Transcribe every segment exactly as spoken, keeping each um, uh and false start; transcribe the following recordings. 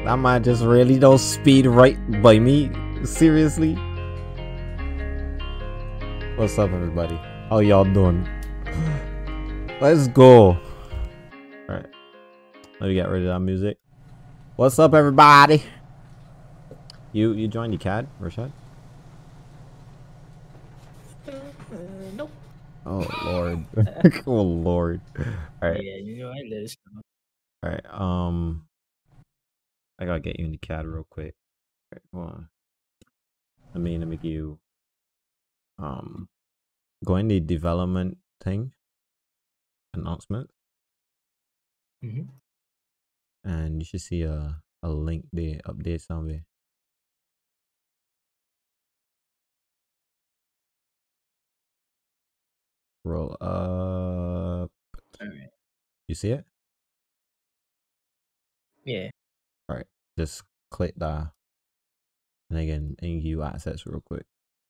That man just really don't speed right by me. Seriously? What's up, everybody? How y'all doing? Let's go. Alright. Let me get rid of that music. What's up, everybody? You you joined the C A D, Rashad? Uh, nope. Oh lord. Oh lord. Alright. Yeah, you know I let it go. Alright, um I gotta get you in the C A D real quick. Alright, hold on. Let me let me give you um go in the development thing. Announcement. Mm-hmm. And you should see a, a link there, update somewhere. Roll up. Alright. You see it? Yeah. Alright. Just click that. And again, and give you access real quick.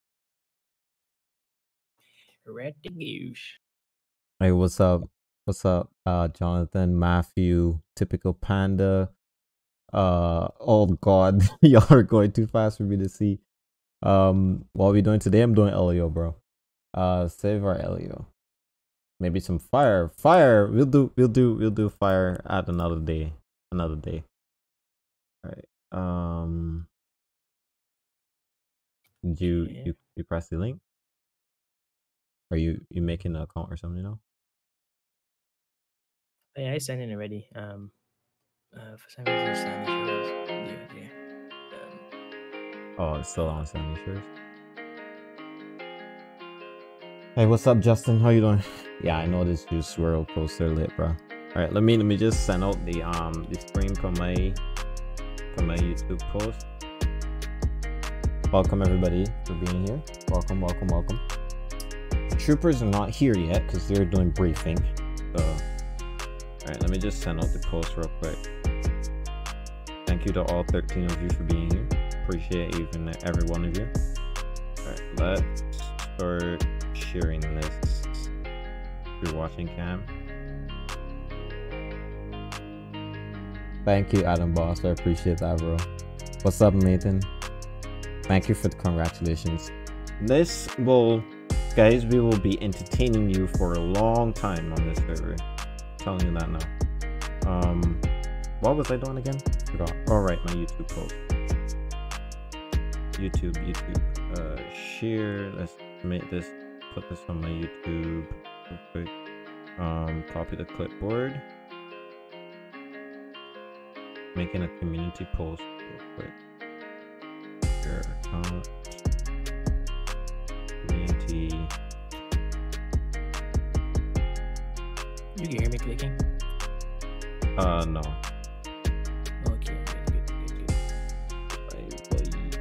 Red the goose. Hey, what's up? What's up, uh, Jonathan, Matthew, Typical Panda? Uh, oh god, y'all are going too fast for me to see. Um, what are we doing today? I'm doing L E O, bro. Uh, save our L E O. Maybe some fire. Fire. We'll do. We'll do. We'll do fire at another day. Another day. All right. Um. Did you Yeah. you you press the link? Are you you making an account or something? You know? Yeah, I signed in already. Um, uh, for some reason, sign issues. Yeah, yeah. Um, Oh, it's still on Sandy Shores. Hey, what's up, Justin? How you doing? Yeah, I know this you swirl poster lit, bro. All right, let me let me just send out the um the stream from my from my YouTube post. Welcome everybody for being here. Welcome, welcome, welcome. The troopers are not here yet because they're doing briefing. So, all right, let me just send out the post real quick. Thank you to all thirteen of you for being here. Appreciate even every one of you. All right, let's start sharing this. If you're watching cam. Thank you, Adam Boss. I appreciate that, bro. What's up, Nathan? Thank you for the congratulations. This will, guys, we will be entertaining you for a long time on this server. I'm telling you that now. Um, what was I doing again? Forgot. All right, my YouTube post. YouTube, YouTube. Uh, share. Let's make this. Put this on my YouTube real quick. Um, copy the clipboard. Making a community post real quick. Share account. Community. you can hear me clicking? Uh, no. Okay, good, good, good, good. Bye, bye.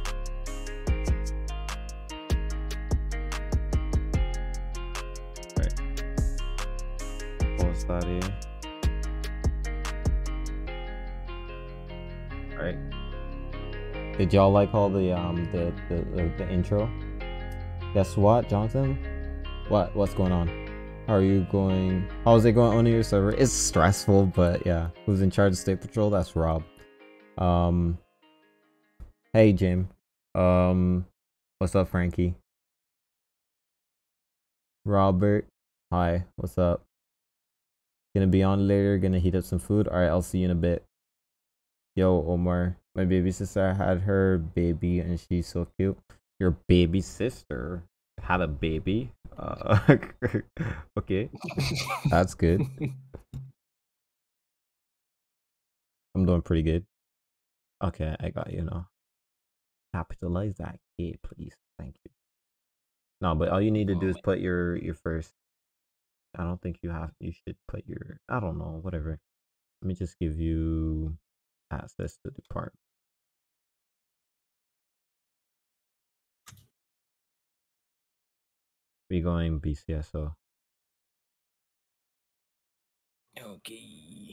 Right. Post that here. Alright. Did y'all like all the um the, the the the intro? Guess what, Jonathan? What what's going on? How are you going? How's it going on your server? It's stressful, but yeah. Who's in charge of State Patrol? That's Rob. Um. Hey, Jim. Um. What's up, Frankie? Robert. Hi. What's up? Gonna be on later. Gonna heat up some food. All right. I'll see you in a bit. Yo, Omar. My baby sister had her baby, and she's so cute. Your baby sister had a baby. Uh, okay, that's good. I'm doing pretty good. Okay, I got you now. Capitalize that K, please. Thank you. No, but all you need to do is put your your first. I don't think you have. You should put your. I don't know. Whatever. Let me just give you access to the part. We going B C S O. Okay.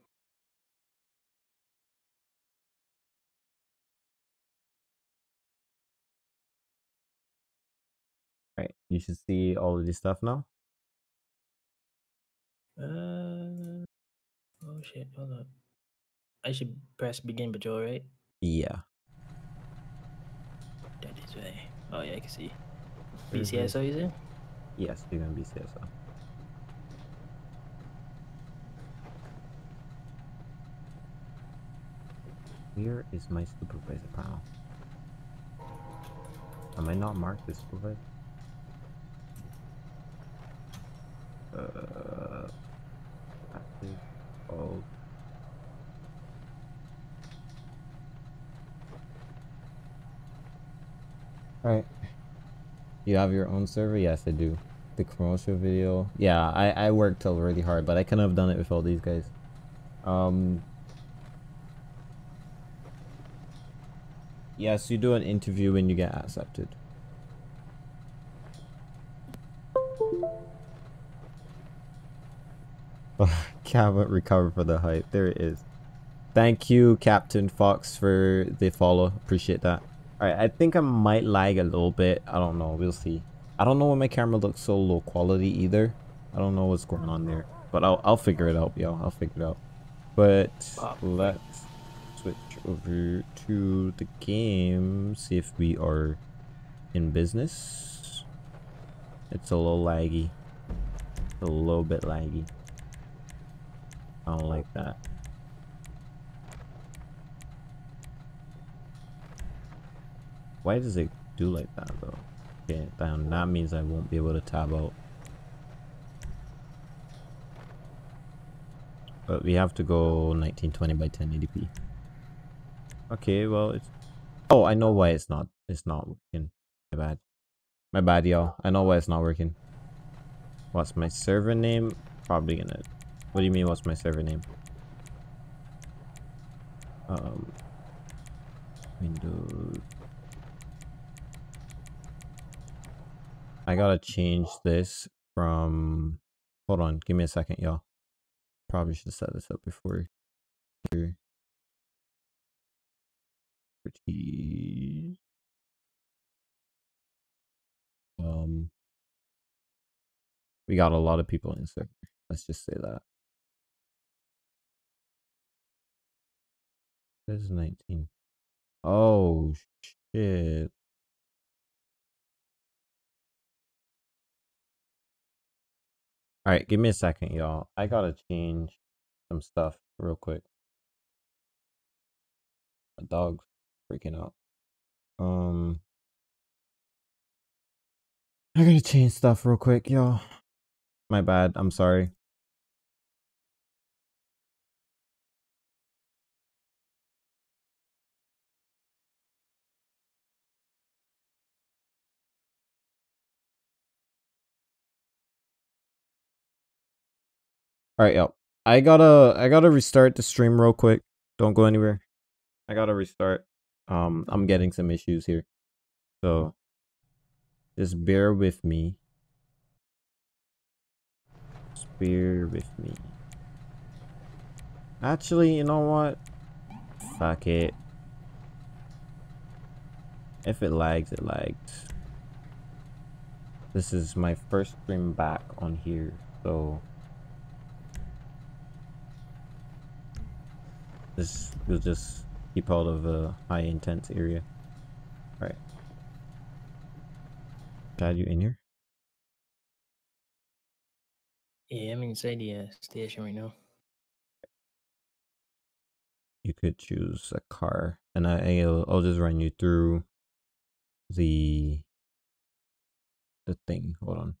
Right. You should see all of this stuff now. Uh. Oh shit! Hold up. I should press begin patrol, right? Yeah. That is right. Oh yeah, I can see. Service. B C S O, is it? Yes, you're gonna B C S O. Where is my supervisor panel? Am I not marked as supervisor? Uh, active. Oh. Alright. You have your own server? Yes, I do. The commercial video. Yeah, I, I worked really hard, but I couldn't have done it with all these guys. Um. Yes, you do an interview when you get accepted. Can't recover for the hype. There it is. Thank you, Captain Fox, for the follow. Appreciate that. Alright, I think I might lag a little bit. I don't know. We'll see. I don't know why my camera looks so low quality either. I don't know what's going on there. But I'll, I'll figure it out, yo. I'll figure it out. But Oh, let's switch over to the game. See if we are in business. It's a little laggy. A little bit laggy. I don't like that. Why does it do like that though? Okay, then that means I won't be able to tab out. But we have to go nineteen twenty by ten eighty p. Okay, well it's... Oh, I know why it's not. It's not working. My bad. My bad, y'all. I know why it's not working. What's my server name? Probably gonna... What do you mean, what's my server name? Um... Windows... I gotta change this from... Hold on, give me a second, y'all. Probably should set this up before here. Um, we got a lot of people in server. Let's just say that. This is nineteen. Oh shit. All right, give me a second, y'all. I gotta change some stuff real quick. My dog's freaking out. Um, I gotta change stuff real quick, y'all. My bad. I'm sorry. All right, y'all. I gotta I gotta restart the stream real quick. Don't go anywhere. I gotta restart. Um, I'm getting some issues here, so just bear with me. Just bear with me. Actually, you know what? Fuck it. If it lags, it lags. This is my first stream back on here, so this will just keep out of a high intense area. Alright. Chad, you in here? yeah, I'm inside the uh, station right now. You could choose a car, and I, I'll, I'll just run you through the the thing. Hold on.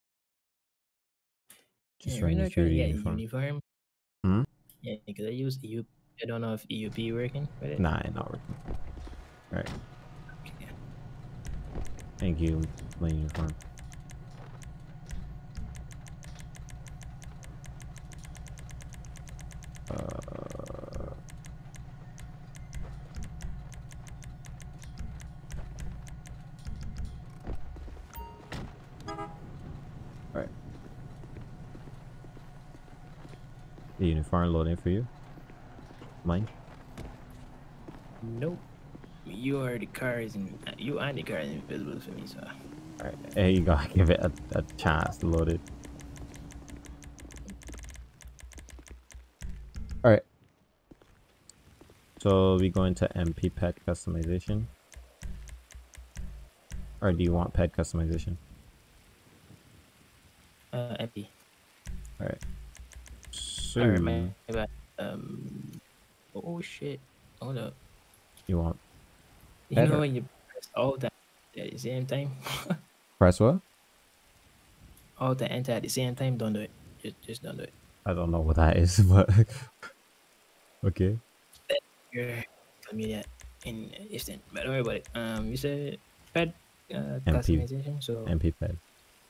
Just Yeah, run right now you I'm through trying to the get a uniform. uniform. Hmm? Yeah, because I use E U. I don't know if E U P working with it. Nah, it's not working. Alright. Yeah. Thank you, my uniform. Uh, Alright. The uniform loading for you. Mine? Nope. You are the cars and uh, you and the car is invisible for me, so. Alright, hey, you gotta give it a, a chance to load it. Alright. So we go into M P pet customization. Or do you want pet customization? Uh, M P. Alright. So Alright, my, my bad. Um. Oh shit! Hold up. you want You pet know or when you press all that at the same time? press what? All the enter at the same time. Don't do it. Just just don't do it. I don't know what that is, but okay. You're tell me that in instant. But don't worry about it. Um, you said pet uh, M P customization. So M P pet.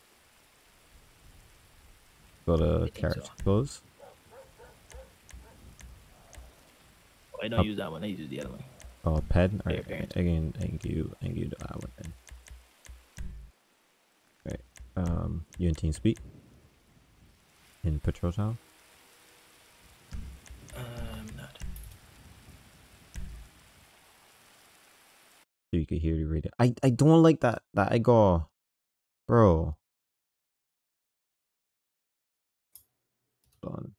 Go to I think so. character close. I don't Up. use that one. I use the other one. Oh, pet. Player Alright. parent. Again, thank you. Thank you to that one then. Alright. Um, you in team speak? In patrol town? Um, not. So you could hear you read it. I I don't like that that I go, bro. Hold on.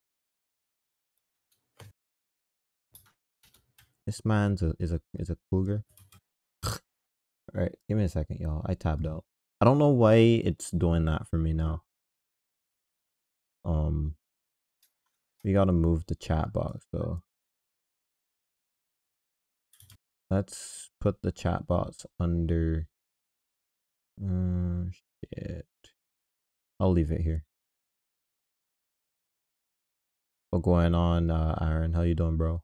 This man's a is a is a cougar. Alright, give me a second, y'all. I tabbed out. I don't know why it's doing that for me now. Um, we gotta move the chat box though. Let's put the chat box under. Uh, shit. I'll leave it here. What's going on, uh, Aaron? How you doing, bro?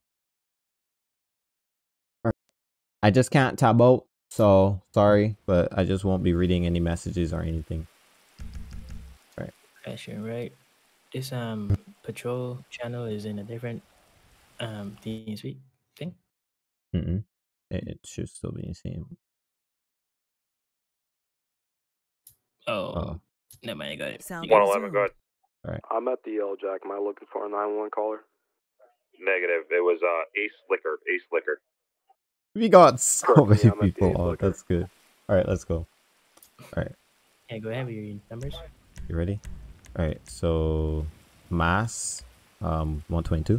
I just can't tab out, so sorry, but I just won't be reading any messages or anything. Right. Question, right? This um patrol channel is in a different um team speak thing. Mm-mm. It, it should still be the same. Oh, Oh, never mind. I got it. Sound You got one it. eleven, go ahead. all right. I'm at the Yellow Jack. Am I looking for a nine one one caller? Negative. It was uh, Ace Liquor. Ace Liquor. We got so Correct, many yeah, I'm at the people Ace on. Liquor. That's good. All right, let's go. All right, Yeah, go ahead with your numbers. you ready? All right, so mass, um, one twenty-two.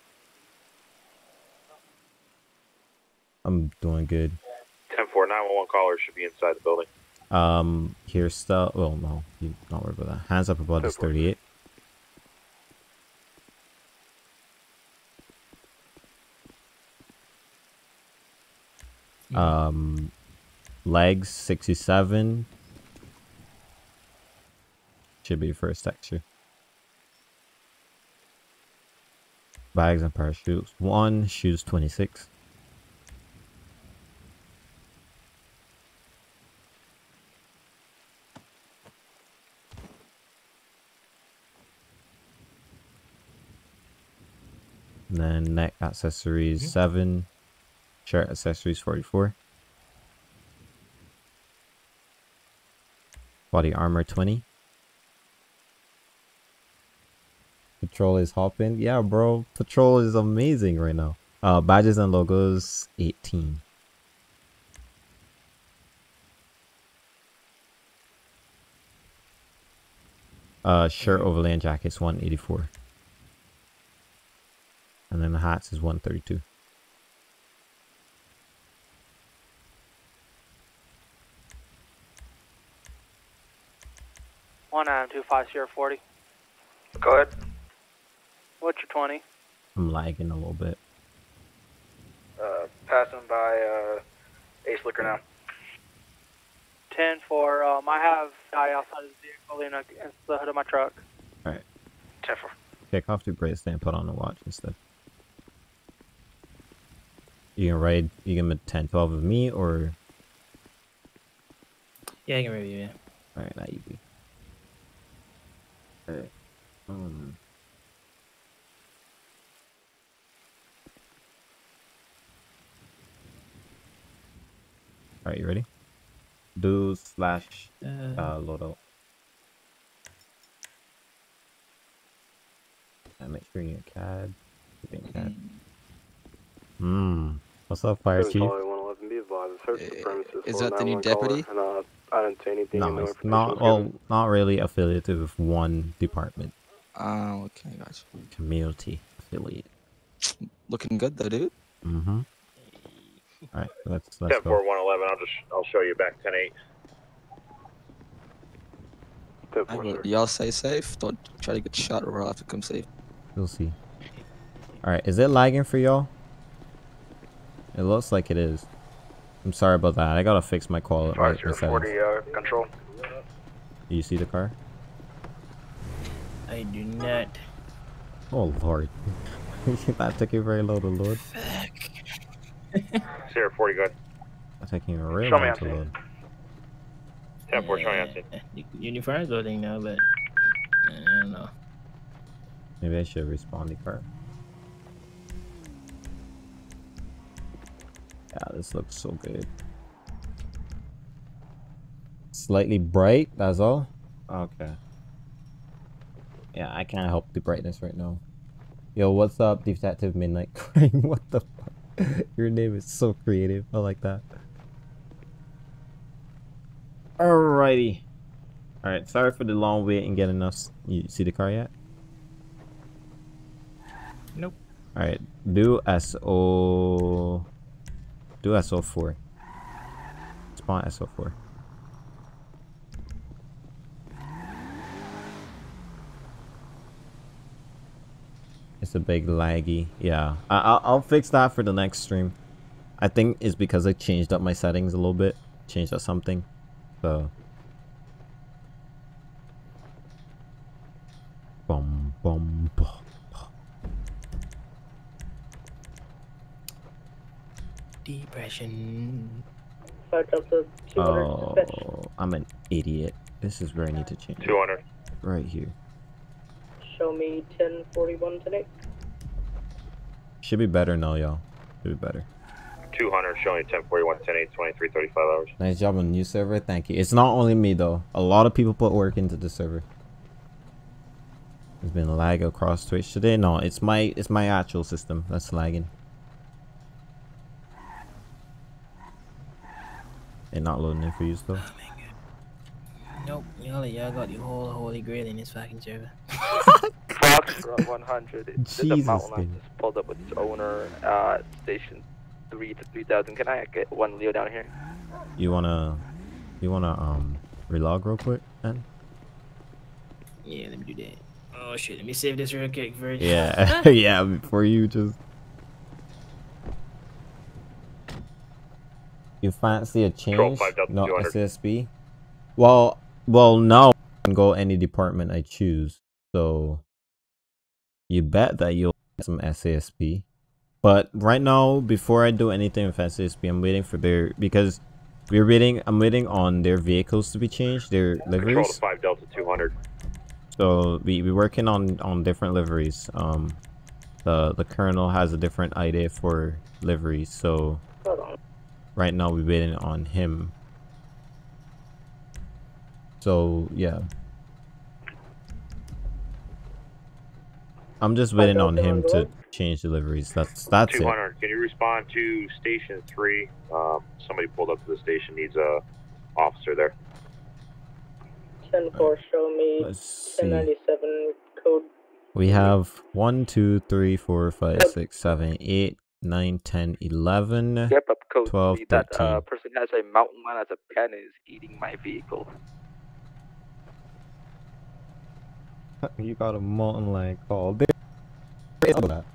I'm doing good. ten four, nine one one caller should be inside the building. Um, here's stuff. Well, no, you don't worry about that. Hands up above this thirty-eight. Mhm. Um, legs sixty-seven. Should be first texture. Bags and parachutes. One, shoes twenty-six. And then neck accessories Mhm. seven. Shirt accessories forty-four. Body armor twenty. Patrol is hopping. Yeah, bro. Patrol is amazing right now. Uh, badges and logos eighteen. Uh, shirt Mhm. overlay and jackets one eighty-four. And then the hats is one thirty-two. One nine two five zero forty. Go ahead. What's your twenty? I'm lagging a little bit. Uh, passing by uh, Ace Liquor now. Ten four. Um, I have guy outside of the vehicle in, a, in the hood of my truck. Alright. ten four. Take off the bracelet and put on the watch instead. You can ride, you can make ten twelve of me or. Yeah, I can review. Yeah. Alright, that easy. Alright. Um. Alright, you ready? Do slash Uh, uh load out. And make sure you're C A D. Keeping C A D. Hmm. What's up, Fire Chief? one eleven, be advised. Search the premises Is for a that the new nine one caller, deputy? And, uh, I didn't say anything. and No, no it's information not. was Well, given. not really affiliated with one department. Oh, okay, gotcha. Community affiliate. Looking good though, dude. Mm-hmm. All right, let's let's ten go. four one eleven. I'll just I'll show you back ten eight. Y'all stay safe. Don't try to get shot or off to come safe. We'll see. All right, is it lagging for y'all? It looks like it is. I'm sorry about that. I gotta fix my quality. five zero forty, uh, control. Do you see the car? I do not. Oh lord, that took you very low to load. Sierra forty, good. That's taking a real Show me long on to scene. load. ten four, show me on scene. The uniform's loading now, but I don't know. Maybe I should respawn the car. Yeah, this looks so good. Slightly bright, that's all? Okay. Yeah, I can't help the brightness right now. Yo, what's up, Detective Midnight Crime? What the fuck? Your name is so creative. I like that. Alrighty. Alright, sorry for the long wait and getting us. You see the car yet? Nope. Alright, do S O... Do S O four. Spawn S O four. It's a big laggy. Yeah, I I'll, I'll fix that for the next stream. I think it's because I changed up my settings a little bit. Changed up something. So. Bum, bum, bum. Depression. Oh, I'm an idiot. This is where I need to change it. two hundred. Right here. Show me ten forty-one today. Should be better now, y'all. Should be better. two hundred, showing ten forty-one, ten eight, twenty-three thirty-five hours. Nice job on the new server. Thank you. It's not only me, though. A lot of people put work into the server. There's been a lag across Twitch today. No, it's my it's my actual system that's lagging. It's not loading it for you still. Oh my god. Nope. Y'all y'all got the whole holy grail in this fucking server. Foxtrot one hundred. There's a Jesus, mountain lion dude. just pulled up with its owner, uh, station three to three thousand. Can I get one Leo down here? You wanna you wanna um relog real quick, man? Yeah, let me do that. Oh shit, let me save this real quick first. Yeah, yeah. Before you just you fancy a change? No S S B. Well, well, now I can go any department I choose. So you bet that you'll get some S A S P. But right now, before I do anything with S A S P, I'm waiting for their because we're waiting. I'm waiting on their vehicles to be changed, their Control to liveries. five Delta two hundred. So we we working on on different liveries. Um, the the colonel has a different idea for liveries. So right now we're waiting on him. So yeah, I'm just waiting on him to change the liveries. That's that's it. two hundred, can you respond to station three? Um, somebody pulled up to the station, needs a officer there. ten four, show me Let's see. ten ninety-seven code. We have one, two, three, four, five, six, seven, eight, nine, ten, eleven, Yep, up code twelve, three. That uh, thirteen. person has a mountain lion as a pen and is eating my vehicle. You got a mountain lion call. That.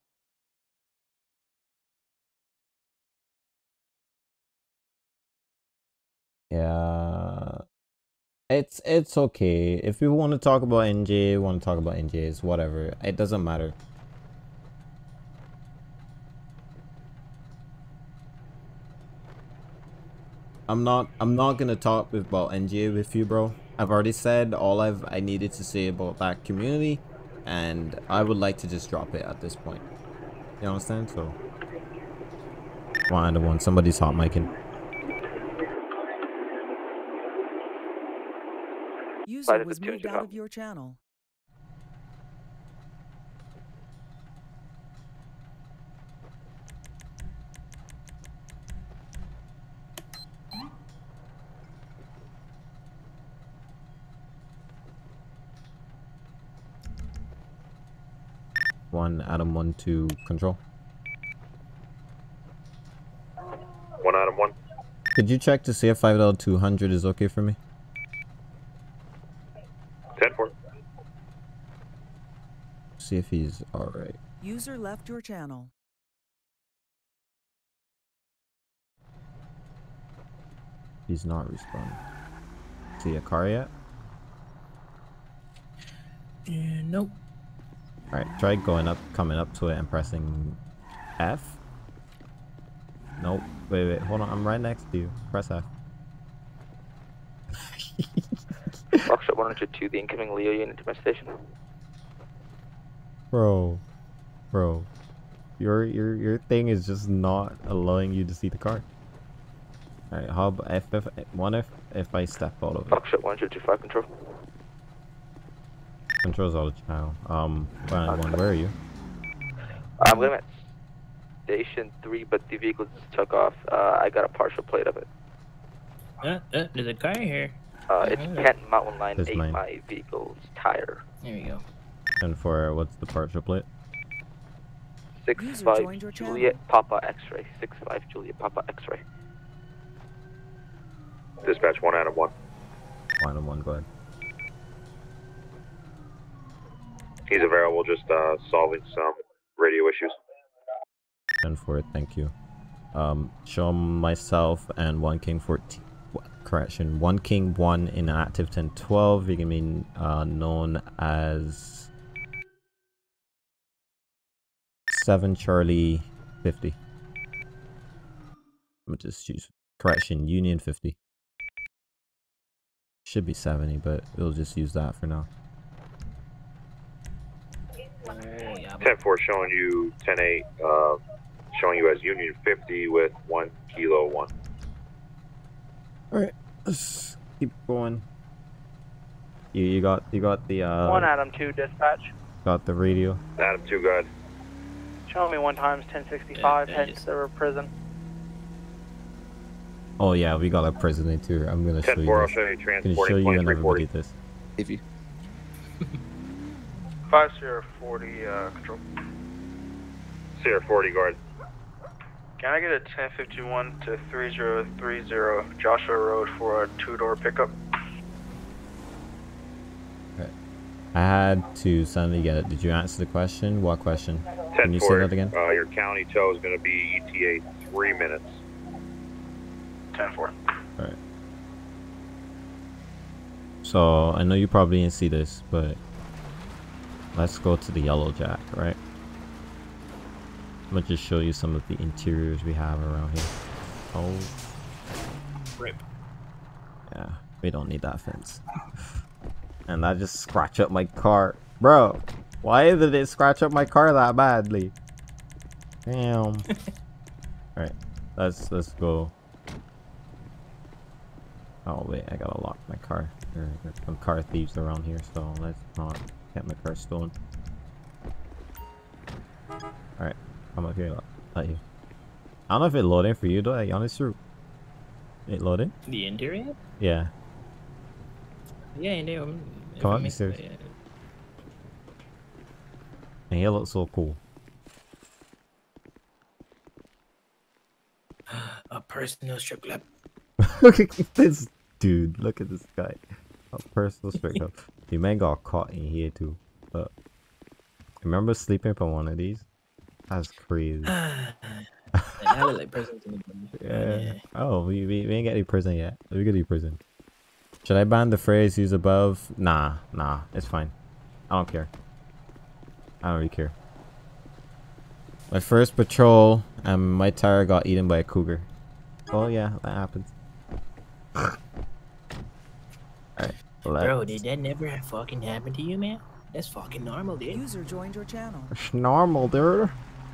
Yeah, it's it's okay. If you want to talk about N J, want to talk about N Js, whatever. It doesn't matter. I'm not I'm not gonna talk about N J with you, bro. I've already said all I've I needed to say about that community, and I would like to just drop it at this point. You understand? So, one to one. Somebody's hot micing. User was moved out of your channel. One Adam one two control. Adam one. Could you check to see if five L two hundred is okay for me? ten four. See if he's alright. User left your channel. He's not responding. See a car yet? Uh, nope. Alright, try going up, coming up to it and pressing F. Nope. Wait, wait, hold on. I'm right next to you. Press F. Rockshot one hundred two, the incoming Leo unit to my station. Bro. Bro. Your your your thing is just not allowing you to see the car. Alright, how about if, if one if if I step out of it? Rockshot one hundred two five control. Controls all the channel. Um one, one, where are you? I'm going at station three, but the vehicle just took off. Uh, I got a partial plate of it. Uh, uh, there's a car here. Uh, it's Oh. Kent Mountain Line That's ate mine. my vehicle's tire. There we go. And for what's the partial plate? Six User five joined your Juliet Papa X-ray. Six five Juliet Papa X-ray. Dispatch one Adam one. One and one, go ahead. He's available, just uh, solving some radio issues. ten four, thank you. Um, show myself and one King fourteen. Correction, one King one in active ten twelve. You can be uh, known as seven Charlie fifty. I'm just choose correction Union fifty. Should be seventy, but we'll just use that for now. ten four showing you ten eight, uh, showing you as Union fifty with one Kilo one. Alright, let's keep going. You you got you got the uh One Adam two dispatch. got the radio. Adam two, go ahead. Show me one times ten sixty-five, Yeah, head yeah. to the prison. Oh yeah, we got a president too. I'm gonna show ten you four, I'll this. show you I'm gonna show transporting you and twenty-three everybody forty. this. If you. five zero forty, uh, control. Sierra forty, guard. Can I get a ten fifty-one to three zero three zero Joshua Road for a two-door pickup? I had to suddenly get it. Did you answer the question? What question? Can you say that again? Uh, your county tow is going to be E T A three minutes. ten four. Alright. So I know you probably didn't see this, but let's go to the Yellow Jack, right? I'm gonna just show you some of the interiors we have around here. Oh, Rip. yeah, we don't need that fence. And I just scratch up my car, bro. Why did it scratch up my car that badly? Damn. All right, let's let's go. Oh wait, I gotta lock my car. There, there's some car thieves around here, so let's not get my car stolen. All right, come up here, let you. I don't know if it's loading for you though. I honestly, true. It loading? The interior? Yeah. Yeah, I do. Come on, be serious. And he looks so cool. A personal strip club. Look at this dude. Look at this guy. A personal strip club. The man got caught in here too. But remember sleeping for one of these? That's crazy. I look like prison to me. Yeah. Oh, we, we, we ain't get any prison yet. We get any prison. Should I ban the phrase use above? Nah, nah. It's fine. I don't care. I don't really care. My first patrol, and my tire got eaten by a cougar. Oh yeah, that happens. Alright. Bro, did that never fucking happen to you, man? That's fucking normal, dude. User joined your channel. It's normal, dude.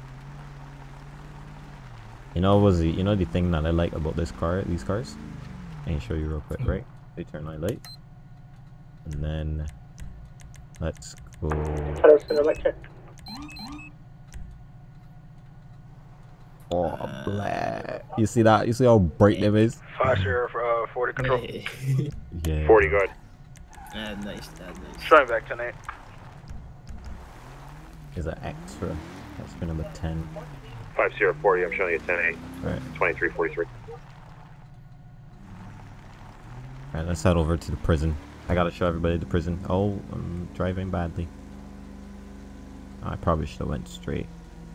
You know was the you know the thing that I like about this car, these cars? I can show you real quick, right? They turn my light. And then let's go. Oh, black. You see that? You see how bright them is? five zero uh, forty control. Yeah. forty, guard. That's nice, that's nice. Showing back ten eight. Is an extra. Extra number ten. five zero forty, I'm showing you ten eight. Right. twenty-three forty-three. Alright, let's head over to the prison. I gotta show everybody the prison. Oh, I'm driving badly. I probably should have went straight.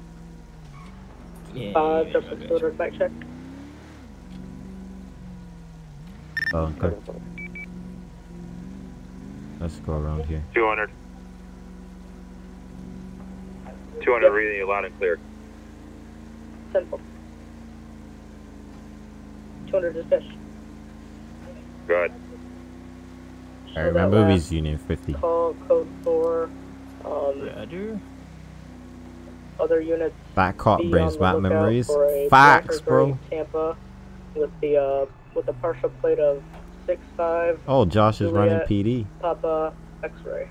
Yeah. Uh, yeah, just yeah, a order back check. Oh, okay. Let's go around here. two hundred. two hundred reading you loud and clear. ten four. two hundred dispatch. Go ahead. I remember we used Union fifty. Call code four. Um, Roger. other units. That cop be brings on the back lookout memories. for a Facts, Blackbird bro. Tampa with the uh with the partial plate of six five. Oh, Josh is running Juliet, P D. Papa X-ray.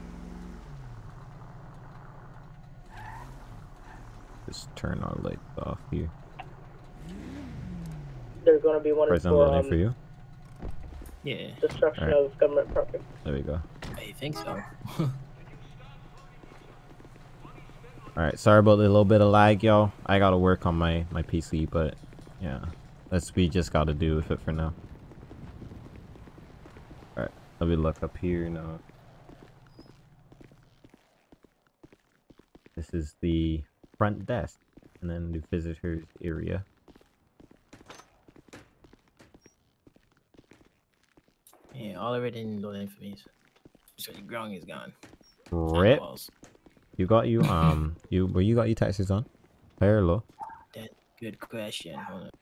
Just turn our lights off here. There's going to be one Prison for, loading um, for you. Yeah. destruction Alright. of government property. There we go. I think so. Alright, sorry about the little bit of lag, y'all. I gotta work on my, my P C, but yeah. That's we just gotta do with it for now. Alright, let me look up here now. This is the front desk, and then the visitors area. Yeah, all of it in loading for me. So the ground is gone. Rip. Walls. You got you um you where you got your taxes on? High or low? That good question. Hold on.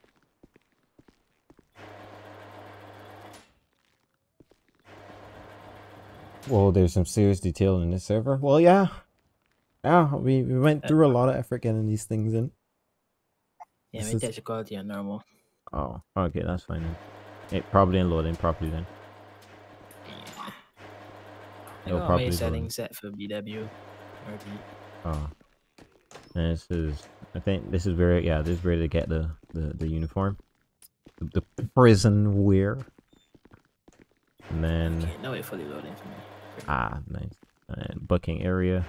Well, there's some serious detail in this server. Well, yeah. Yeah, we, we went through a lot of effort getting these things in. Yeah, This my is- texture quality on normal. Oh, okay, that's fine then. It probably didn't load in properly then. Yeah. I It'll got probably my load in. settings set for B W R P. Oh. And this is, I think this is where, yeah, this is where to get the, the, the uniform. The, the prison wear. And then, Okay, now it fully loading for me. ah, nice. And booking area.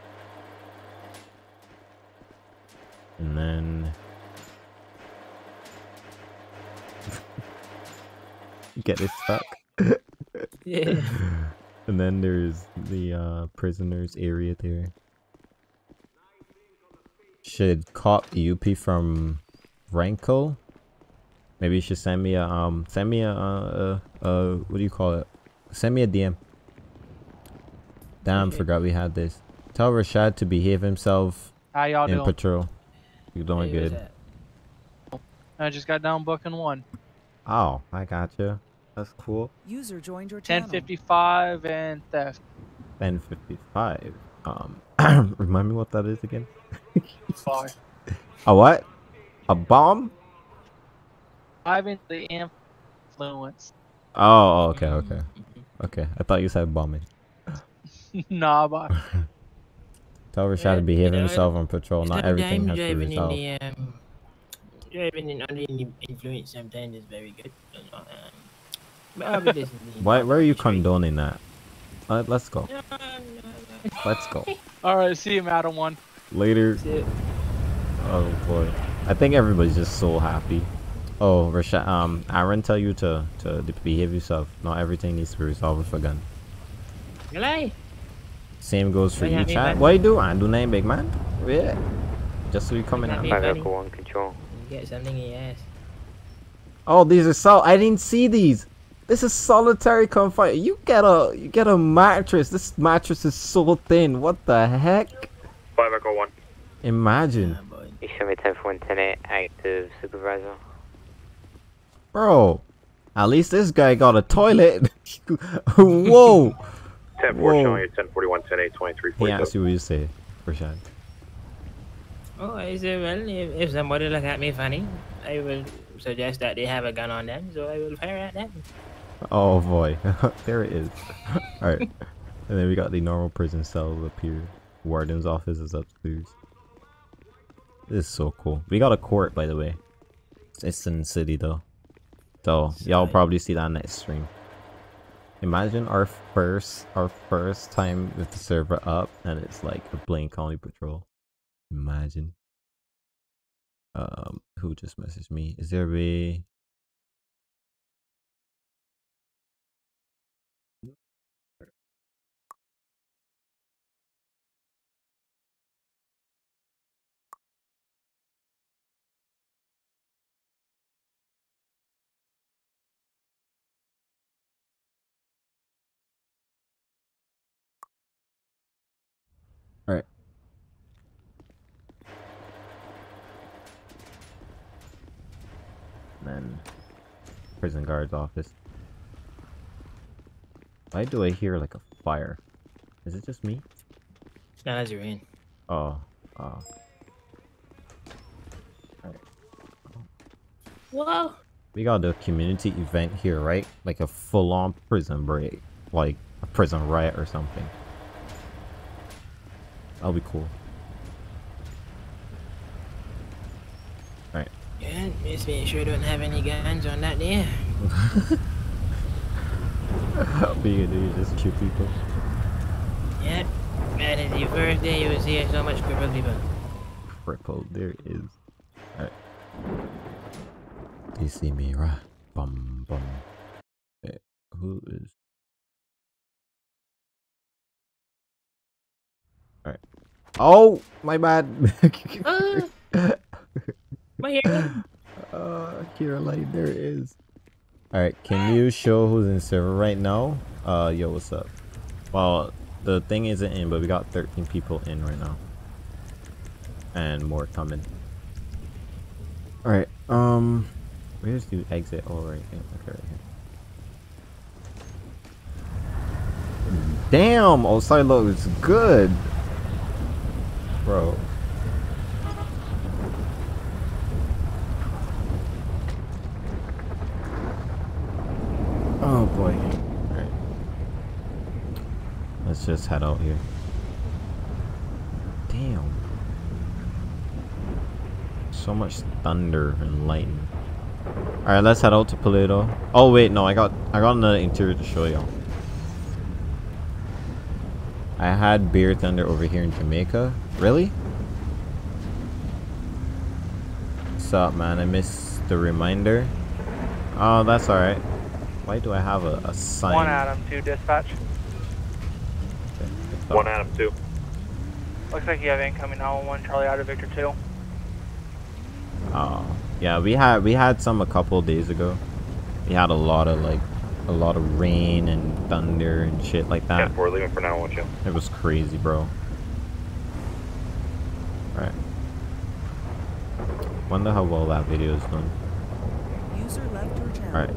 And then get it stuck. Yeah. And then there's the uh, prisoners area there. Should cop U P from Renko? Maybe you should send me a um send me a uh, uh, uh what do you call it? Send me a D M. Damn, Okay. forgot we had this. Tell Rashad to behave himself How y'all in doing? patrol. You're doing Hey, where's good. that? I just got down booking one. Oh, I gotcha. That's cool. User joined your ten channel. fifty-five and theft. ten fifty-five. Um, remind me what that is again. Five. A what? A bomb? Five into the influence. Oh, okay, okay, okay. I thought you said bombing. Nah, but Tell Rashad Yeah, to behave you know, himself on patrol. Not everything has to be driving resolved. in the um, driving in under the influence sometimes is very good. You know, um, but obviously this is the Why? Where are you important condoning that? Let, let's go. street. No, no, no. Let's go. all right. See you, Madam One. Later. That's it. Oh boy. I think everybody's just so happy. Oh, Rashad. Um, Aaron, tell you to to behave yourself. Not everything needs to be resolved with a gun. Galay. Same goes for Why you, not me, chat. man? What you do? I do name big man. Yeah. Just so you come in. Why not handy. me? Five Echo One Control. You get something in your ass. Oh, these are so. I didn't see these. This is solitary confinement. You get a you get a mattress. This mattress is so thin. What the heck? Five Echo One. Imagine, Ah, boy. You show me ten four one ten eight active supervisor. bro. At least this guy got a toilet. Whoa. Ten four Whoa. showing you ten forty one ten eight twenty three He forty asked seven. you what you say, Rashad. Oh, I say, well, if, if somebody look at me funny, I will suggest that they have a gun on them, so I will fire at them. Oh boy, there it is. All right, and then we got the normal prison cells up here. Warden's office is upstairs. This is so cool. We got a court, by the way. It's in the city though, so y'all probably see that next stream. Imagine our first, our first time with the server up, and it's like a Blaine County Patrol. Imagine. Um, who just messaged me? Is there a way? and prison guard's office. Why do I hear like a fire? Is it just me? It's not as you're in. Oh, oh. Alright. Whoa! We got a community event here, right? Like a full-on prison break. Like a prison riot or something. That'll be cool. Alright. Yeah, just make sure you don't have any guns on that there. What are you gonna do? You just kill people? Yep. Man, it's your first day you will see so much crippled people. Crippled, there is. Alright. Do you see me, right? Bum bum. Hey, who is? Alright. Oh, my bad. uh, my hair. Uh, Caroline, there it is. Alright, can you show who's in server right now? Uh, yo, what's up? Well, the thing isn't in, but we got thirteen people in right now. And more coming. Alright, um, where's the exit? Oh, right here. Okay, right here. Damn, outside looks good. Bro. Oh boy. Alright. Let's just head out here. Damn. So much thunder and lightning. Alright, let's head out to Paleto. Oh wait, no, I got I got another interior to show y'all. I had beer thunder over here in Jamaica. Really? What's up, man? I missed the reminder. Oh, that's alright. Why do I have a, a sign? One Adam, two dispatch. Okay, One Adam, two. Looks like you have incoming nine one one Charlie out of Victor two. Oh, yeah, we had we had some a couple days ago. We had a lot of like a lot of rain and thunder and shit like that. ten four, leaving for nine one one, chill. It was crazy, bro. Alright. Wonder how well that video is done. User left your channel. Alright.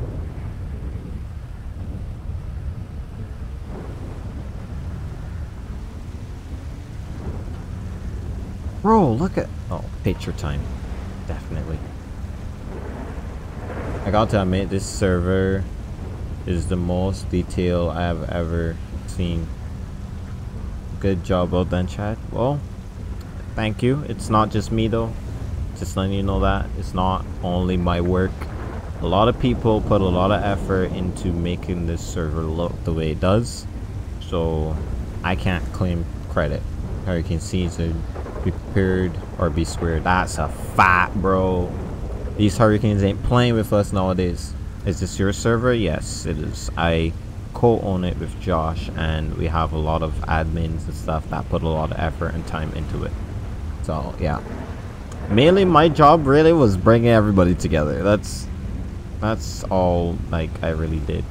Bro, look at... Oh, picture time. Definitely. I got to admit, this server is the most detail I have ever seen. Good job, well done, chat. Well, thank you. It's not just me, though. Just letting you know that. It's not only my work. A lot of people put a lot of effort into making this server look the way it does. So, I can't claim credit. Hurricane season. Be prepared or be squared. That's a fact, bro. These hurricanes ain't playing with us nowadays. Is this your server? Yes, it is. I co-own it with Josh, and we have a lot of admins and stuff that put a lot of effort and time into it. So yeah, mainly my job really was bringing everybody together. That's that's all like I really did.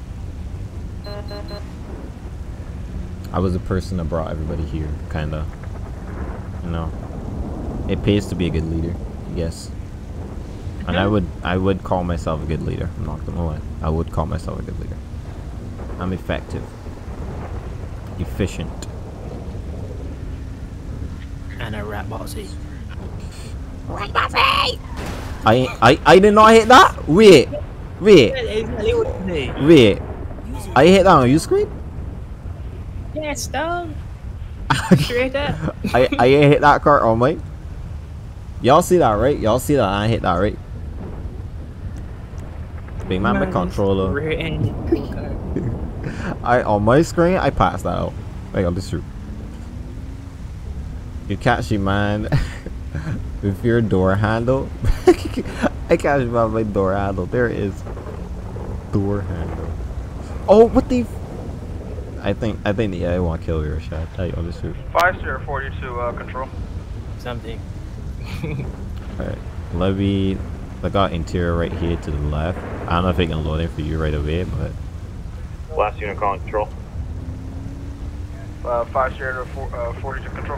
I was the person that brought everybody here, kinda. You know, it pays to be a good leader, yes. And I would, I would call myself a good leader. I'm not gonna lie. I would call myself a good leader. I'm effective, efficient, And a rat bossy. rat bossy. I, I, I did not hit that. Wait, wait, wait. I hit that on your screen. Yes, dog. Straight up. I, I hit that card on my. Y'all see that, right? Y'all see that I hit that, right? Big man, my controller. I on my screen, I passed that out. Like on this route. You catch you, man, with your door handle. I catch you by my door handle. There it is. Door handle. Oh, what the? I think I think the A I want to kill your shot. I on this route. Five zero forty-two uh, control. Something. Alright, Levy, I got interior right here to the left. I don't know if it can load in for you right away, but Last unit calling control. Uh, five zero forty-two control.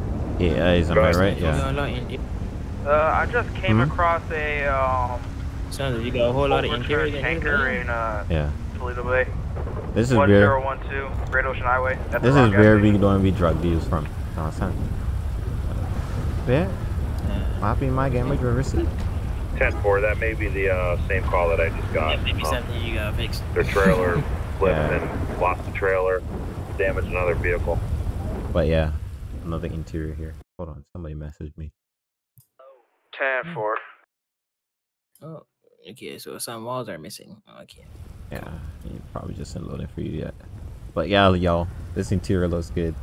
yeah, he's on my right. Yeah. Uh, I just came Mm-hmm. across a um, Sounds like you got a whole lot of interior in Tanker here. in uh, Yeah. Toledo Bay. This is one where zero one two, Great Ocean Highway. That's this the is wrong gas where we station. don't be drug deals from. Awesome. Yeah. Happy my game with receipt. ten four, that may be the uh, same call that I just got. Yeah, maybe Um, something you gotta fix. Their trailer flipped Yeah. and lost the trailer, damaged another vehicle. But yeah, another interior here. Hold on, somebody messaged me. ten four. Oh, okay, so some walls are missing. Okay. Yeah, he probably just didn't load it for you yet. But yeah, y'all, this interior looks good.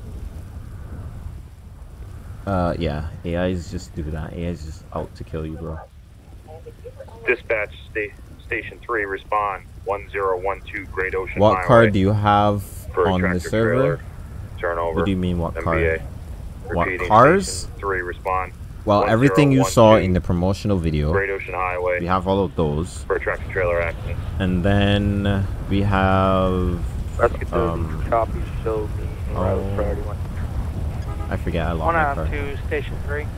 Uh, yeah, A Is just do that. A Is just out to kill you, bro. Dispatch sta station three, respond one zero one two Great Ocean What Highway. car do you have for a on the tractor server? trailer. Turn over. What do you mean, what car? M B A. What Repeating, cars? station three, respond. Well, one everything zero you one saw two in the promotional video, Great Ocean Highway. we have all of those. For a tractor trailer accident. And then we have um, Copy, show me. oh, Priority one. I forget. I lost One my out car. to station three.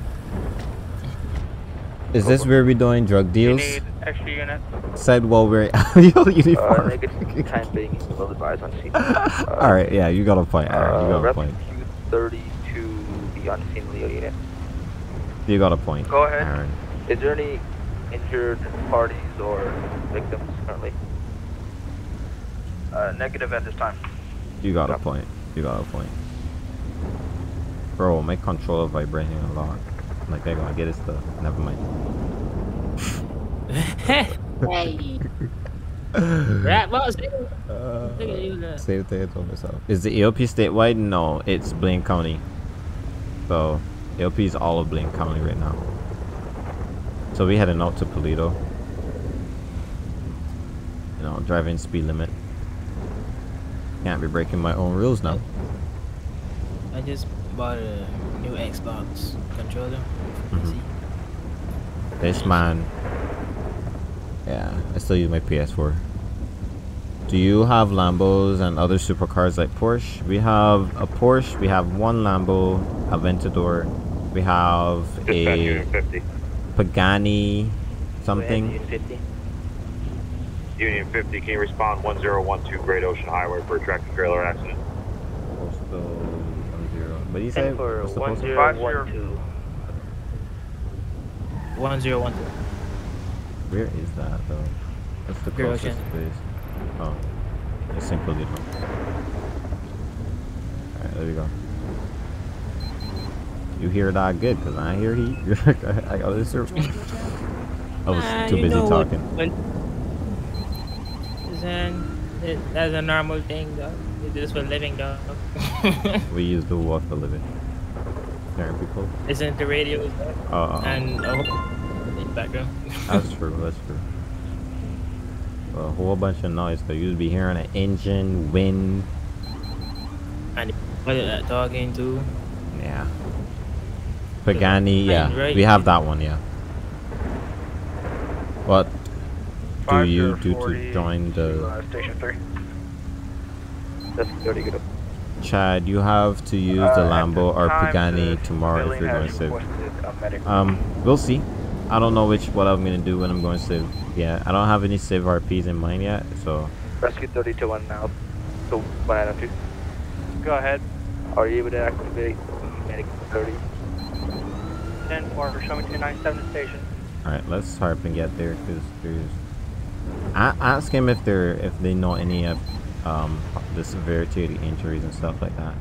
Is this where we're doing drug You deals? need extra unit. Said while we're your Uh, uniform. negative time being well advised on scene. Uh, All right, yeah, you got a point. Aaron, you uh, got a point. rescue thirty to the unseen Leo unit. You got a point. Go ahead. Aaron. Is there any injured parties or victims currently? Uh, negative at this time. You got a point. You got a point. Bro, my controller vibrating a lot. Like they're gonna get us stuff. Never mind. Hey. Rat boss. Uh, Look at you, look. save the to myself. Is the A O P statewide? No, it's Blaine County. So A O P is all of Blaine County right now. So we heading out to Toledo. You know, driving speed limit. Can't be breaking my own rules now. I just bought a new Xbox controller. Mhm. This man. Yeah, I still use my P S four. Do you have Lambos and other supercars like Porsche? We have a Porsche, we have one Lambo, Aventador, we have Dispatch a unit fifty. Pagani something. Unit fifty. Union fifty, can you respond one zero one two Great Ocean Highway for a tractor trailer accident? Postal one zero. What do you say? And for What's the one postal? zero one two. One zero one two. Where is that though? What's the Great closest Ocean. place? Oh, it's simply Alright, there we go. You hear that good? Cause I hear heat. I got this. I was Nah, too you busy know what- talking. When, Listen, it- that's a normal thing, though. We do this for a living, dog. We use the what for a living. Scaring people. Listen to radios, dog. Uh, uh, And oh, in the background. That's true. That's true. A whole bunch of noise. So you'd be hearing an engine, wind. And what is that talking to? Yeah. Pagani. Yeah, Right. we have that one. Yeah. What do you do to join the? Uh, station three. That's thirty good. Chad, you have to use the Uh, at Lambo the or time, Pagani the tomorrow if building you're going has to save. requested a medic. Um, we'll see. I don't know which what I'm gonna do when I'm going to save. Yeah, I don't have any save R Ps in mind yet, so. Rescue thirty to one now. So one out of two. Go ahead. Are you able to activate medic thirty? ten four, show me two nine seven station. All right, let's hurry up and get there because there's. I ask him if they're if they know any of um the severity of the injuries and stuff like that.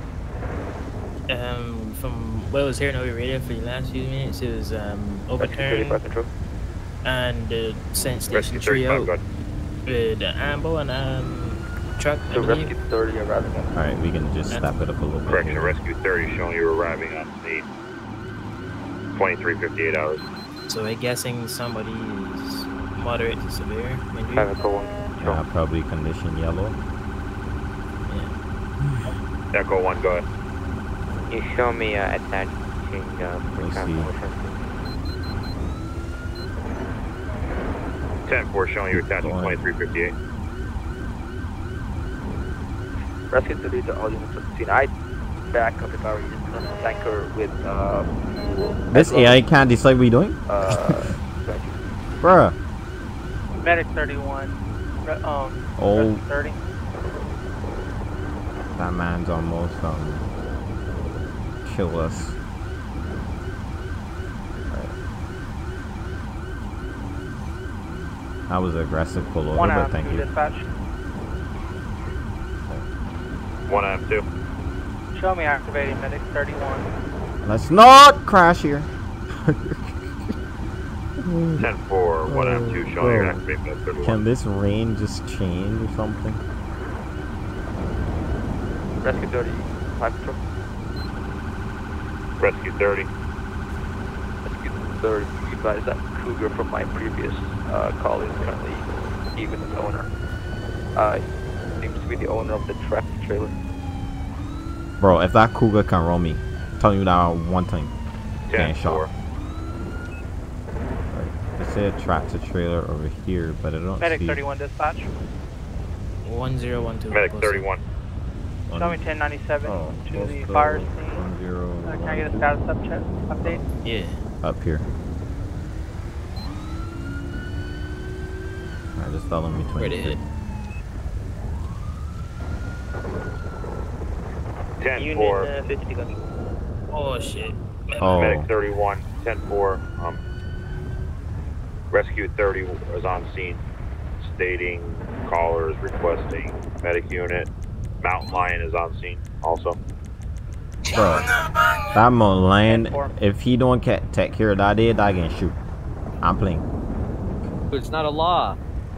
Um, from what I was hearing over the radio for the last few minutes, it was um, overturned and uh, sent station three out with an ambo and um, truck. So rescue thirty arriving on. All right, we can just step it up a little bit. Correction, rescue thirty showing you arriving on scene. twenty-three fifty-eight hours. So I'm guessing somebody is moderate to severe injury. Yeah, probably condition yellow. Yeah. Echo one, go ahead. You show me uh, attaching uh, We'll ten four showing you attaching twenty-three fifty-eight. Rescue thirty to all units at the scene. I back up if I were you. Tanker with uh. This A I can't decide what you're doing. Uh. Bruh. Medic thirty-one. Re um, Oh. thirty. That man's almost, um, kill us. Right. That was aggressive pullover, One but thank you. dispatch. One I M two. Show me activating medic thirty-one. Let's not crash here. ten four, one I M two showing you're activating medic thirty-one. Can this rain just change or something? Rescue thirty, Five Patrol. Rescue thirty. Rescue thirty, you advise that Cougar from my previous uh, call is currently even the owner. Uh, seems to be the owner of the tractor trailer. Bro, if that Cougar can roll me, I'm telling you that one time. ten four. Right. They say a tractor trailer over here, but I don't Medic see. thirty-one dispatch. one zero one two. Medic thirty-one. Show me ten ninety-seven Oh, to the close fire to scene. one zero Uh, can I one get a two. status up check, update? Yeah. Up here. Alright, just follow me Where they twenty-three. hit? ten four. Unit uh, fifty gun. Oh shit. Oh. Medic thirty-one, ten four. Um, Rescue thirty is on scene, stating callers requesting medic unit. Mountain Lion is on scene also. Bro, that Molan, if he don't ca take care of that dead, I can shoot. I'm playing. It's not a law.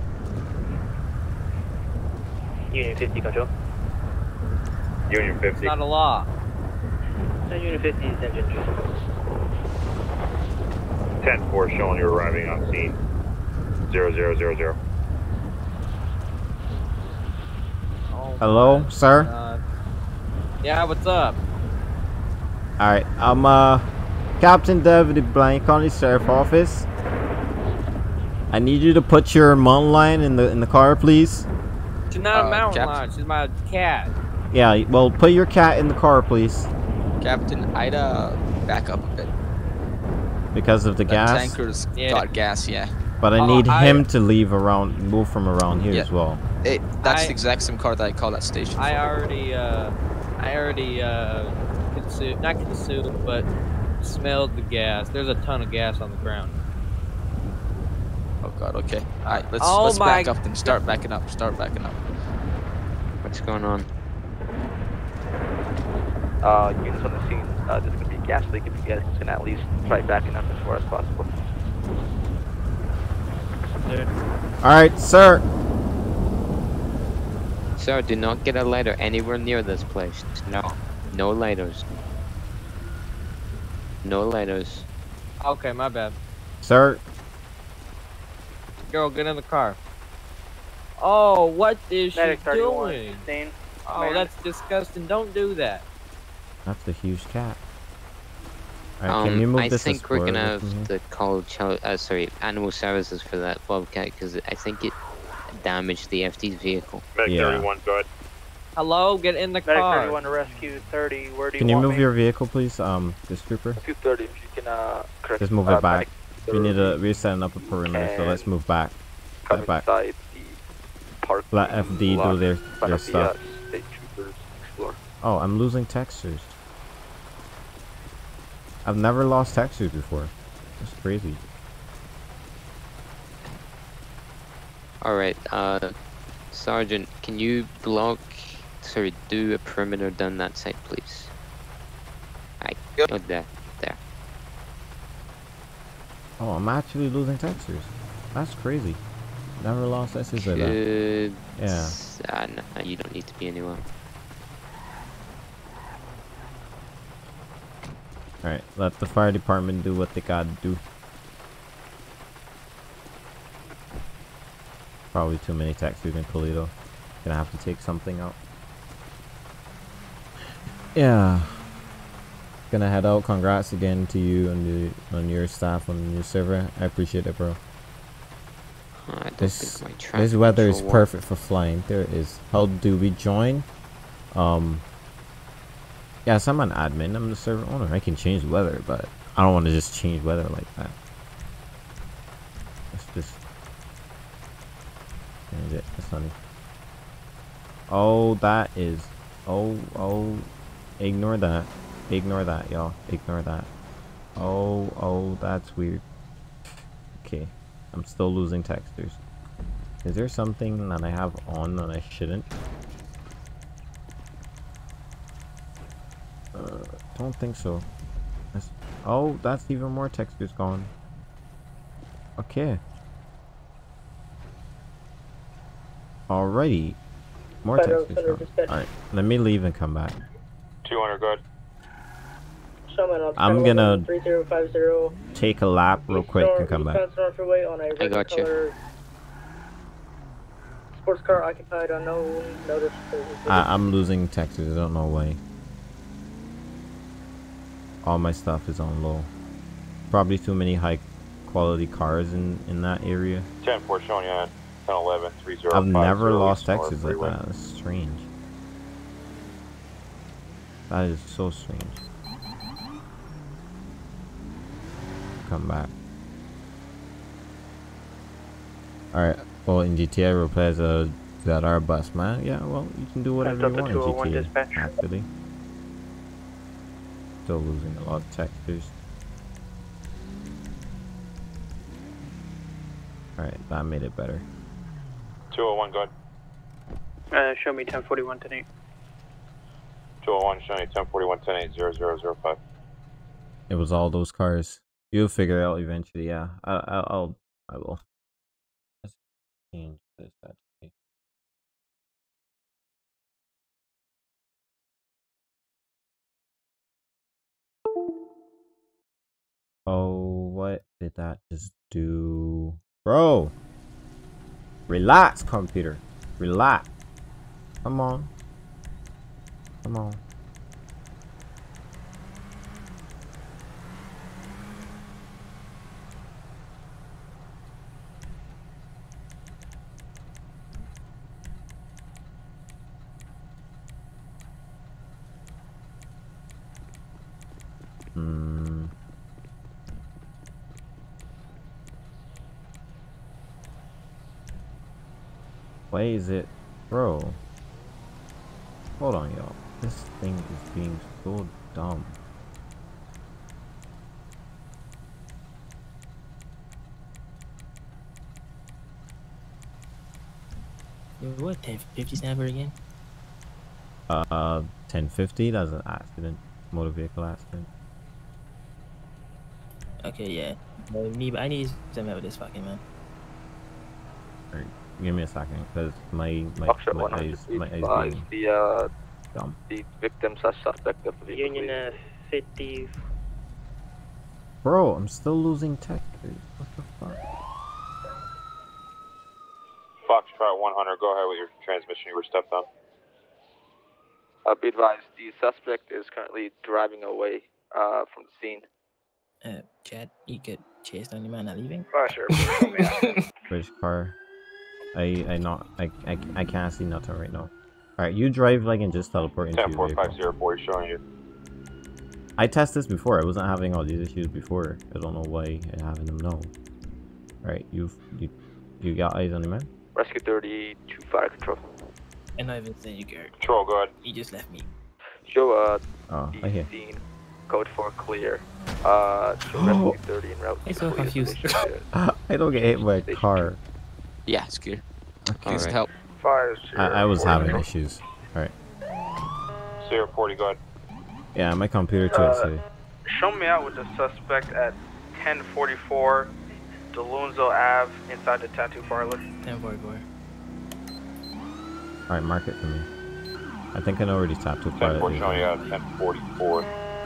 Unit fifty control. Union It's fifty. not a law. Uh, Unit fifty is engine. ten four showing you're arriving on scene. zero zero zero zero. Oh Hello, my sir? God. Yeah, what's up? Alright, I'm uh Captain Deputy Blaine County Sheriff Office. I need you to put your mountain lion in the in the car, please. She's not Uh, a mountain Cap- lion. She's my cat. Yeah, well, put your cat in the car, please. Captain, I'd uh, back up a bit. Because of the That gas. tanker's Yeah. got gas, yeah. But I Oh, need I- him to leave around, move from around here Yeah. as well. It, that's I- the exact same car that I called that station. I for. already, uh, I already, uh, consumed, not consumed, but smelled the gas. There's a ton of gas on the ground. Oh god, okay. Alright, let's Oh let's my back up then. Start backing up. Start backing up. What's going on? Uh, units on the scene, uh, there's going to be a gas leak if you guys can at least try backing up as far as possible. Alright, sir. Sir, do not get a lighter anywhere near this place. No. No lighters. No lighters. Okay, my bad. Sir. Girl, get in the car. Oh, what is she Medic thirty-one. doing? Sixteen. Oh, Man. that's disgusting. Don't do that. That's a huge cat. Alright, Um, can you move I this think we're forward gonna with me? have to call child, uh, sorry, animal services for that bobcat because I think it damaged the F D's vehicle. Medic Yeah. thirty-one, go ahead. Hello, get in the Medic car. thirty-one to rescue thirty. Where do you Can you want move me? your vehicle, please, um, this trooper? Rescue thirty, if you can, uh, correct. Just move uh, it back. medic We need to. thirty We're setting up a perimeter, so let's move back. come Back, back. inside the park. Let F D do their front their of the, uh, stuff. state troopers explore. Oh, I'm losing textures. I've never lost textures before. That's crazy. Alright, uh, Sergeant, can you block, sorry, do a perimeter down that side, please? I Yep. oh, there, there. Oh, I'm actually losing textures. That's crazy. Never lost textures like that. Good. Yeah. Ah, no, you don't need to be anywhere. Alright, let the fire department do what they gotta do. Probably too many textures in Toledo. Gonna have to take something out. Yeah. Gonna head out. Congrats again to you and the, on your staff on your server. I appreciate it, bro. Oh, I don't This think my this traffic weather is control perfect for flying. There it is. How do we join? Um. Yes, I'm an admin. I'm the server owner. I can change the weather, but I don't want to just change weather like that. Let's Change it. That's funny. Oh, that is. Oh, oh. Ignore that. Ignore that, y'all. Ignore that. Oh, oh, that's weird. Okay. I'm still losing textures. Is there something that I have on that I shouldn't? Uh, don't think so. That's, oh, that's even more textures gone. Okay. Alrighty. More textures gone. Alright, let me leave and come back. two hundred, good. I'm gonna take a lap real quick and come back. I got you. Sports car occupied, unknown, notice. I, I'm losing textures, I don't know why. All my stuff is on low. Probably too many high quality cars in, in that area. ten four showing you on ten eleven three zero. I've never lost textures like that. That's strange. That is so strange. Come back. Alright, well in G T A roleplay as a Z R bus, man. Yeah, well you can do whatever you want in G T A, actually. Still losing a lot of textures. Alright, that made it better. two oh one, good. Uh, show me ten forty-one, ten eight. two oh one, showing you ten forty-one, ten eight, zero zero zero five. It was all those cars. You'll figure it out eventually, yeah. I, I, I'll, I will. Let's change this actually. Oh, what did that just do? Bro! Relax, computer. Relax. Come on. Come on. Hmm. Why is it, bro? Hold on, y'all. This thing is being so dumb. What ten fifty stand for again? Uh, ten fifty. That's an accident, motor vehicle accident. Okay, yeah. I need, I need some help with this fucking man. Alright, give me a second, because my my Officer my eyes my eyes being the uh dumb. the victims are suspect of the vehicle. Union uh, fifty. Bro, I'm still losing textures. What the fuck? Foxtrot one hundred, go ahead with your transmission. You were stepped on. Uh, be advised, the suspect is currently driving away uh, from the scene. Uh, Chad, you could chase down the man not leaving? Oh, sure. Which car? I I not I, I I can't see nothing right now. Alright, you drive like and just teleport into ten four your five vehicle. zero four is showing you. I tested this before. I wasn't having all these issues before. I don't know why I'm having them now. Alright, you've you you got eyes on the man? Rescue thirty-two fire control. I'm not even saying you cared. Control, go ahead. He just left me. Show uh Oh, the I hear. scene. Code four clear. Uh, show rescue thirty en route. I'm so confused. I don't get hit by a car. Yeah, it's good. Okay. Please Right. help. Fire I, I was having issues. Alright. Sierra forty, go ahead. Yeah, my computer too. Uh, So. Show me out with the suspect at ten forty-four Delunzo Ave inside the tattoo parlor. ten forty-four. Alright, mark it for me. I think I know where these top two ten four pilots showing you at ten forty-four.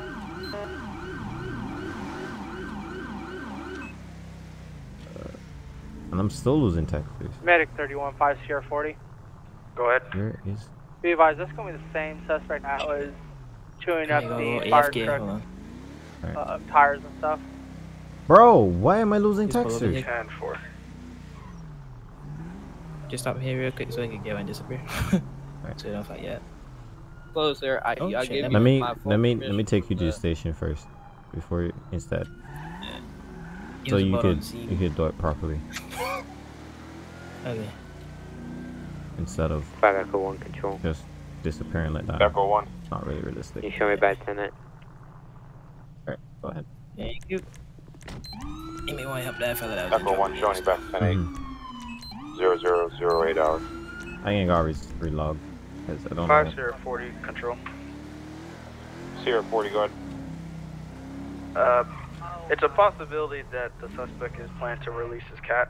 And I'm still losing textures. Medic thirty-one, five Sierra forty. Go ahead. Where is... Be advised, this is going to be the same suspect that was chewing up Go, the A fire F K, truck hold on. Right. uh, tires and stuff. Bro, why am I losing Just pull over textures? here. ten four. Just stop here real quick so I can get and disappear. Right. So you don't fight yet. Close there. I, Oh, I shit, gave let you Let me my full let me let permission me take you to the for station first, before you, instead, He so was you about could on scene. you could do it properly. Okay. instead of Five Echo One Control. just disappearing like that. Echo One. It's not really realistic. Can you show me back ten it? Alright, go ahead. Thank you. Give me one help that fella that was Echo One showing you back ten eight. Zero zero zero eight hours. I ain't got re relog because I don't Five know. Sierra forty control. Sierra forty, go ahead. Uh, it's a possibility that the suspect is planning to release his cat.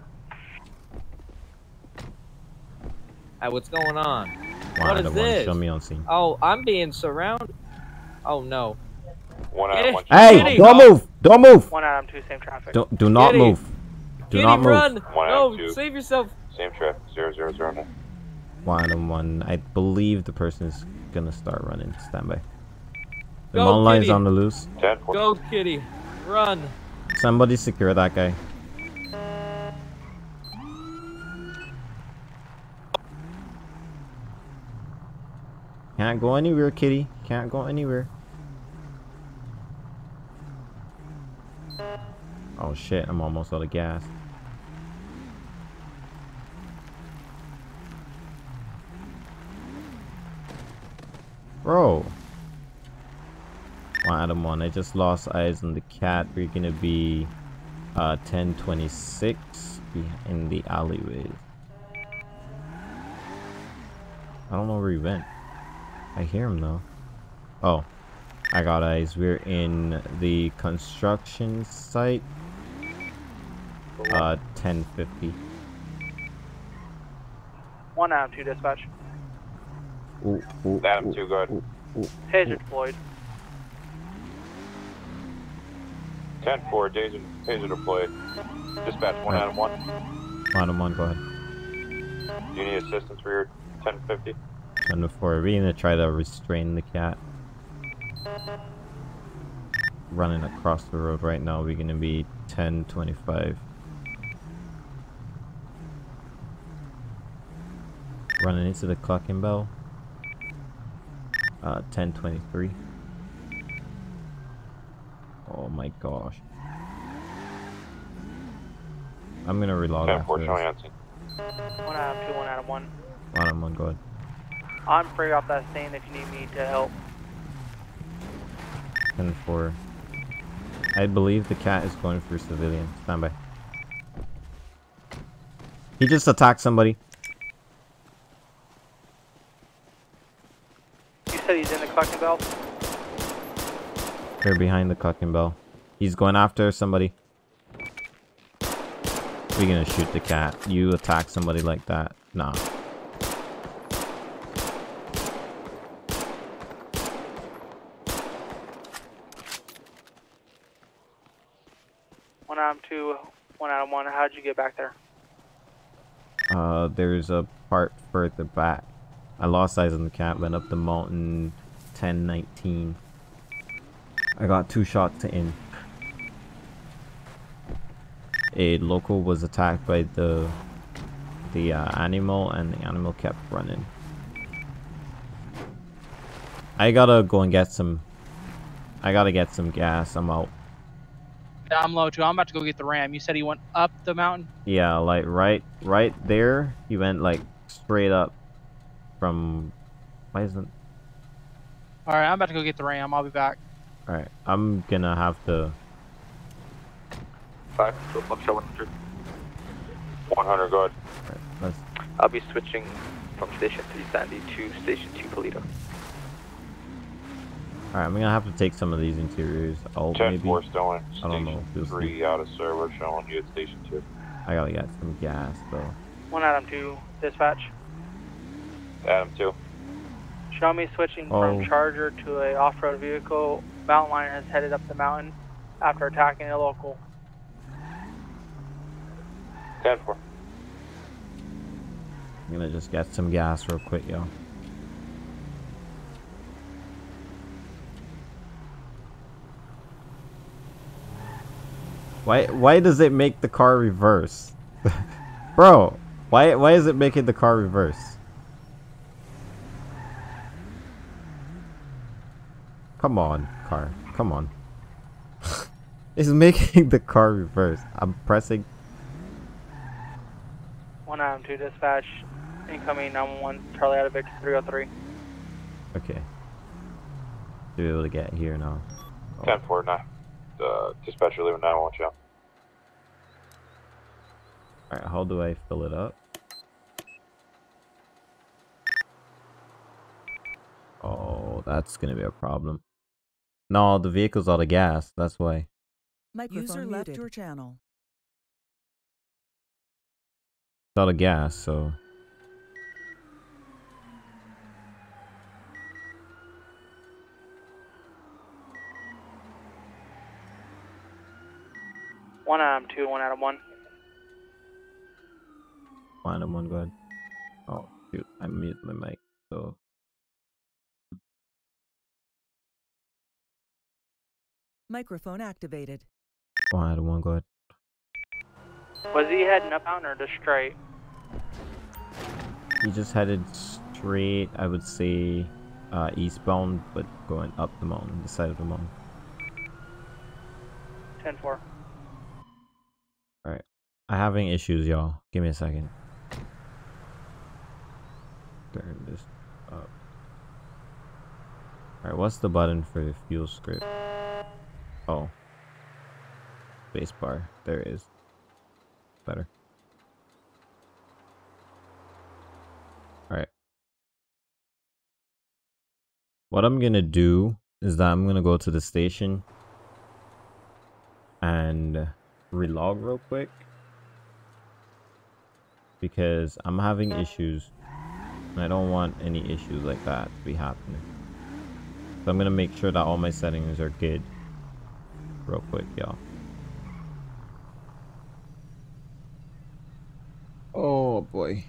Hey, what's going on? One What is one, this? show me on scene. Oh, I'm being surrounded. Oh no. One Get out, it. one. Hey, Kitty. don't move! Don't move! One Adam two, same traffic. Don't do not Kitty. move. Do Kitty, not move. run! One No, out, two. save yourself. Same traffic. Zero zero zero nine. One and one. I believe the person is gonna start running. Stand by. The Go, mountain line's Kitty. on the loose. ten four. Go, Kitty. Run. Somebody secure that guy. Can't go anywhere, Kitty. Can't go anywhere. Oh shit, I'm almost out of gas. Bro. One Adam one. I just lost eyes on the cat. We're gonna be uh ten twenty-six in the alleyways. I don't know where he went. I hear him though. Oh, I got eyes. We're in the construction site. Uh, ten fifty. One Adam two, dispatch. Ooh, ooh, Adam ooh, two, go ahead. ooh, ooh. Taser deployed. ten four, taser, taser deployed. Dispatch one Right. Adam one. Adam one, go ahead. Do you need assistance for your ten fifty? And before we're gonna try to restrain the cat. Running across the road right now. We're gonna be ten twenty-five. Running into the clocking bell. Uh, ten twenty-three. Oh my gosh. I'm gonna reload ten after four this. showing on scene. One Adam two, one Adam one. Adam one, go ahead. I'm free off that scene if you need me to help. ten four. I believe the cat is going for civilian. Stand by. He just attacked somebody. You said he's in the collecting bell? They're behind the clocking bell. He's going after somebody. We're gonna shoot the cat. You attack somebody like that. Nah. One Adam two, one Adam one. How'd you get back there? Uh, there's a part further back. I lost eyes on the cat, went up the mountain ten nineteen. I got two shots in. A local was attacked by the the uh, animal, and the animal kept running. I gotta go and get some. I gotta get some gas. I'm out. I'm low too. I'm about to go get the ram. You said he went up the mountain? Yeah, like right, right there. He went like straight up from. Why isn't? All right, I'm about to go get the ram. I'll be back. All right, I'm gonna have to. Five, so Buckshot one hundred. one hundred, go ahead. Right, let's. I'll be switching from Station three Sandy to Station two Polito. All right, I'm gonna have to take some of these interiors out. ten Maybe. four still in I don't know. station We'll see. three out of server showing you at station two. I gotta get some gas though. One Adam two, dispatch. Adam two. Show me switching Oh. from Charger to a off-road vehicle. Mountain lion has headed up the mountain after attacking a local. ten four. I'm gonna just get some gas real quick, yo. Why why does it make the car reverse? Bro, why why is it making the car reverse? Come on, car. Come on. It's making the car reverse. I'm pressing. One Adam two, dispatch. Incoming nine one one, Charlie out of Victor three oh three. Okay. To be able to get here now. Oh. ten four nine. Uh, dispatcher leaving nine one one channel. Alright, how do I fill it up? Oh, that's gonna be a problem. No, the vehicle's out of gas, that's why. Microphone User left muted. Your channel. It's out of gas, so... One Adam two, one Adam one. One Adam one, go ahead. Oh, shoot, I muted my mic, so... Microphone activated. One Adam one, go ahead. Was he heading up mountain or just straight? He just headed straight, I would say, uh, eastbound, but going up the mountain, the side of the mountain. ten four. Alright. I'm having issues, y'all. Give me a second. Turn this up. Alright, what's the button for the fuel script? Oh. Spacebar. There it is. Better. Alright. What I'm gonna do is that I'm gonna go to the station and relog real quick because I'm having issues and I don't want any issues like that to be happening. So I'm gonna make sure that all my settings are good real quick, y'all. Oh boy.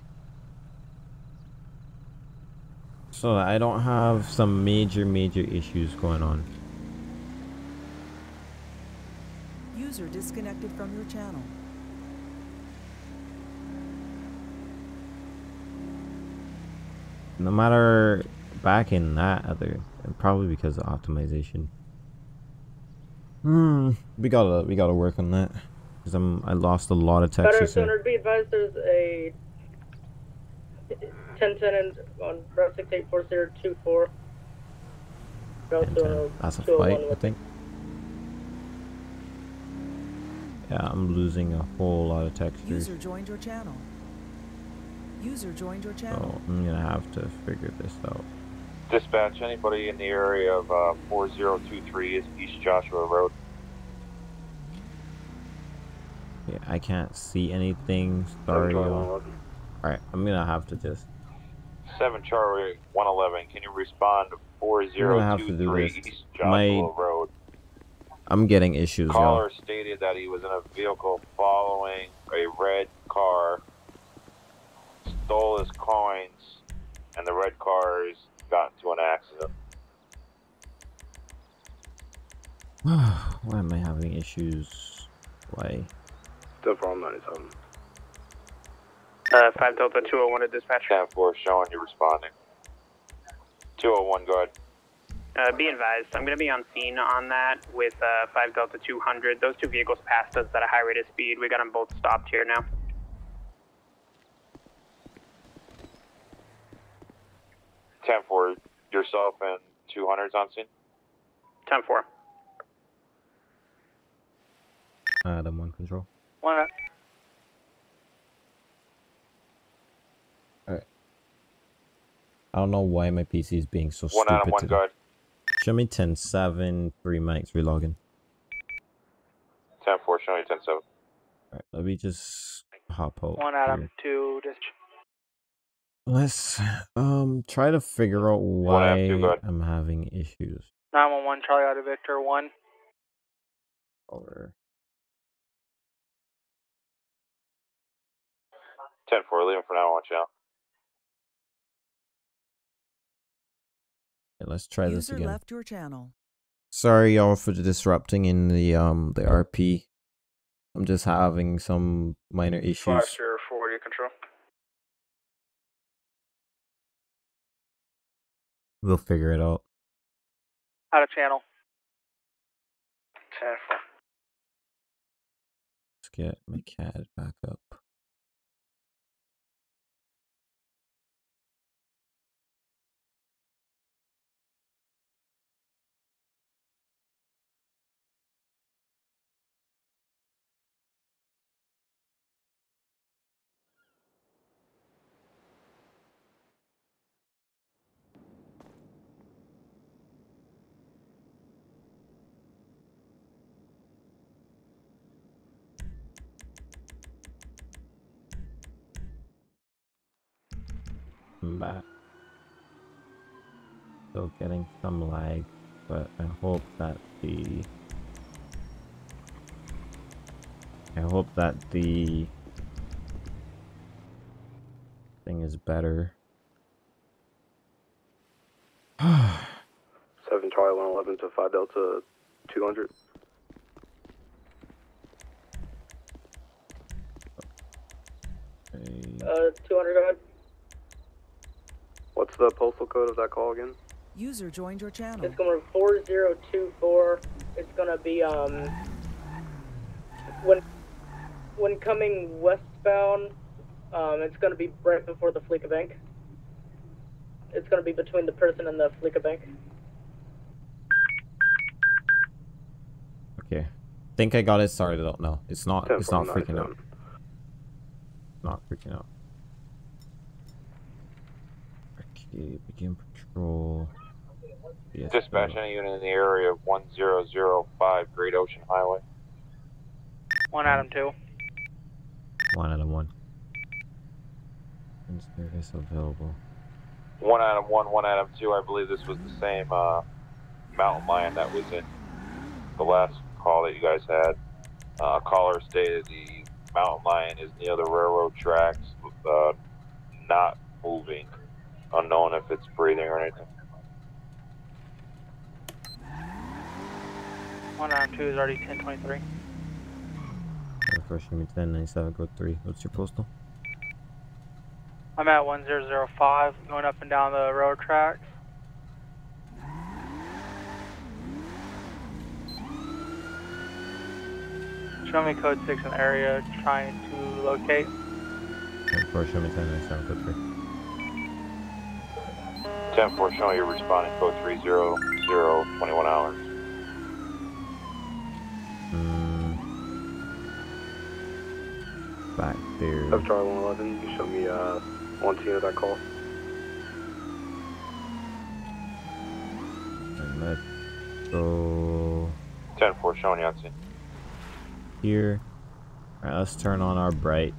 So I don't have some major major issues going on. User disconnected from your channel. No matter back in that other, probably because of optimization. Hmm, we gotta we gotta work on that because I'm I lost a lot of text. Better sooner be advised. There's a ten ten and on route six eight four zero two four. That's a fight, I think. Yeah, I'm losing a whole lot of textures. User joined your channel. User joined your channel. So I'm gonna have to figure this out. Dispatch, anybody in the area of uh, four zero two three is East Joshua Road. Yeah, I can't see anything. Sorry, y'all. Alright, I'm gonna have to just... seven Charlie one eleven, can you respond to four zero two three East Joshua My... Road? I'm getting issues, y'all. Caller stated that he was in a vehicle following a red car, stole his coins, and the red cars got into an accident. Why am I having issues? Why? Still from ninety-seven. Uh, five Delta two oh one to dispatch. ten four showing you responding. two oh one, go ahead. Uh, be advised, I'm going to be on scene on that with uh, five Delta two hundred. Those two vehicles passed us at a high rate of speed. We got them both stopped here now. ten four, yourself and two hundred's on scene? ten four. Adam one control. One up. Alright. I don't know why my P C is being so one stupid Adam one, today. go ahead. Show me ten seven, three mics, relogging. ten four, showing you ten seven. Alright, let me just hop out. One Adam here. two, just. Let's um try to figure out why two, I'm having issues. nine one one, Charlie out of Victor one. Over. ten four, leaving for now on channel. Okay, let's try User this again. left your channel. Sorry y'all for the disrupting in the um the R P. I'm just having some minor issues. five zero four, you control. We'll figure it out. Out of channel. ten four. Let's get my C A D back up. I'm back. Still getting some lag, but I hope that the I hope that the thing is better. seven Charlie one eleven to five Delta two hundred. Uh, two hundred, go ahead. What's the postal code of that call again? User joined your channel. It's going to be four zero two four. It's going to be, um, when, when coming westbound, um, it's going to be right before the Fleeca Bank. It's going to be between the person and the Fleeca Bank. Okay. Think I got it started out. No, it's not. It's not freaking out. Not freaking out. Okay, begin patrol. Yes, Dispatch any unit in the area of one zero zero five Great Ocean Highway. One Adam two. One Adam one. Service available. One Adam one, one Adam two. I believe this was the same uh, mountain lion that was in the last call that you guys had. Uh, caller stated the mountain lion is near the railroad tracks, uh, not moving. Unknown if it's breathing or anything. One Adam two is already ten twenty-three. First, give me ten ninety-seven, go three. What's your postal? I'm at one zero zero five, going up and down the railroad tracks. Show me code six in the area, trying to locate. First, show me ten ninety-seven, go three. ten four, show me you're responding code three zero zero, twenty-one hours. Mm. Back there. seven Charlie one eleven, you show me uh, one scene of that call. And let's go ten four, showing you on scene. here. Alright, let's turn on our bright.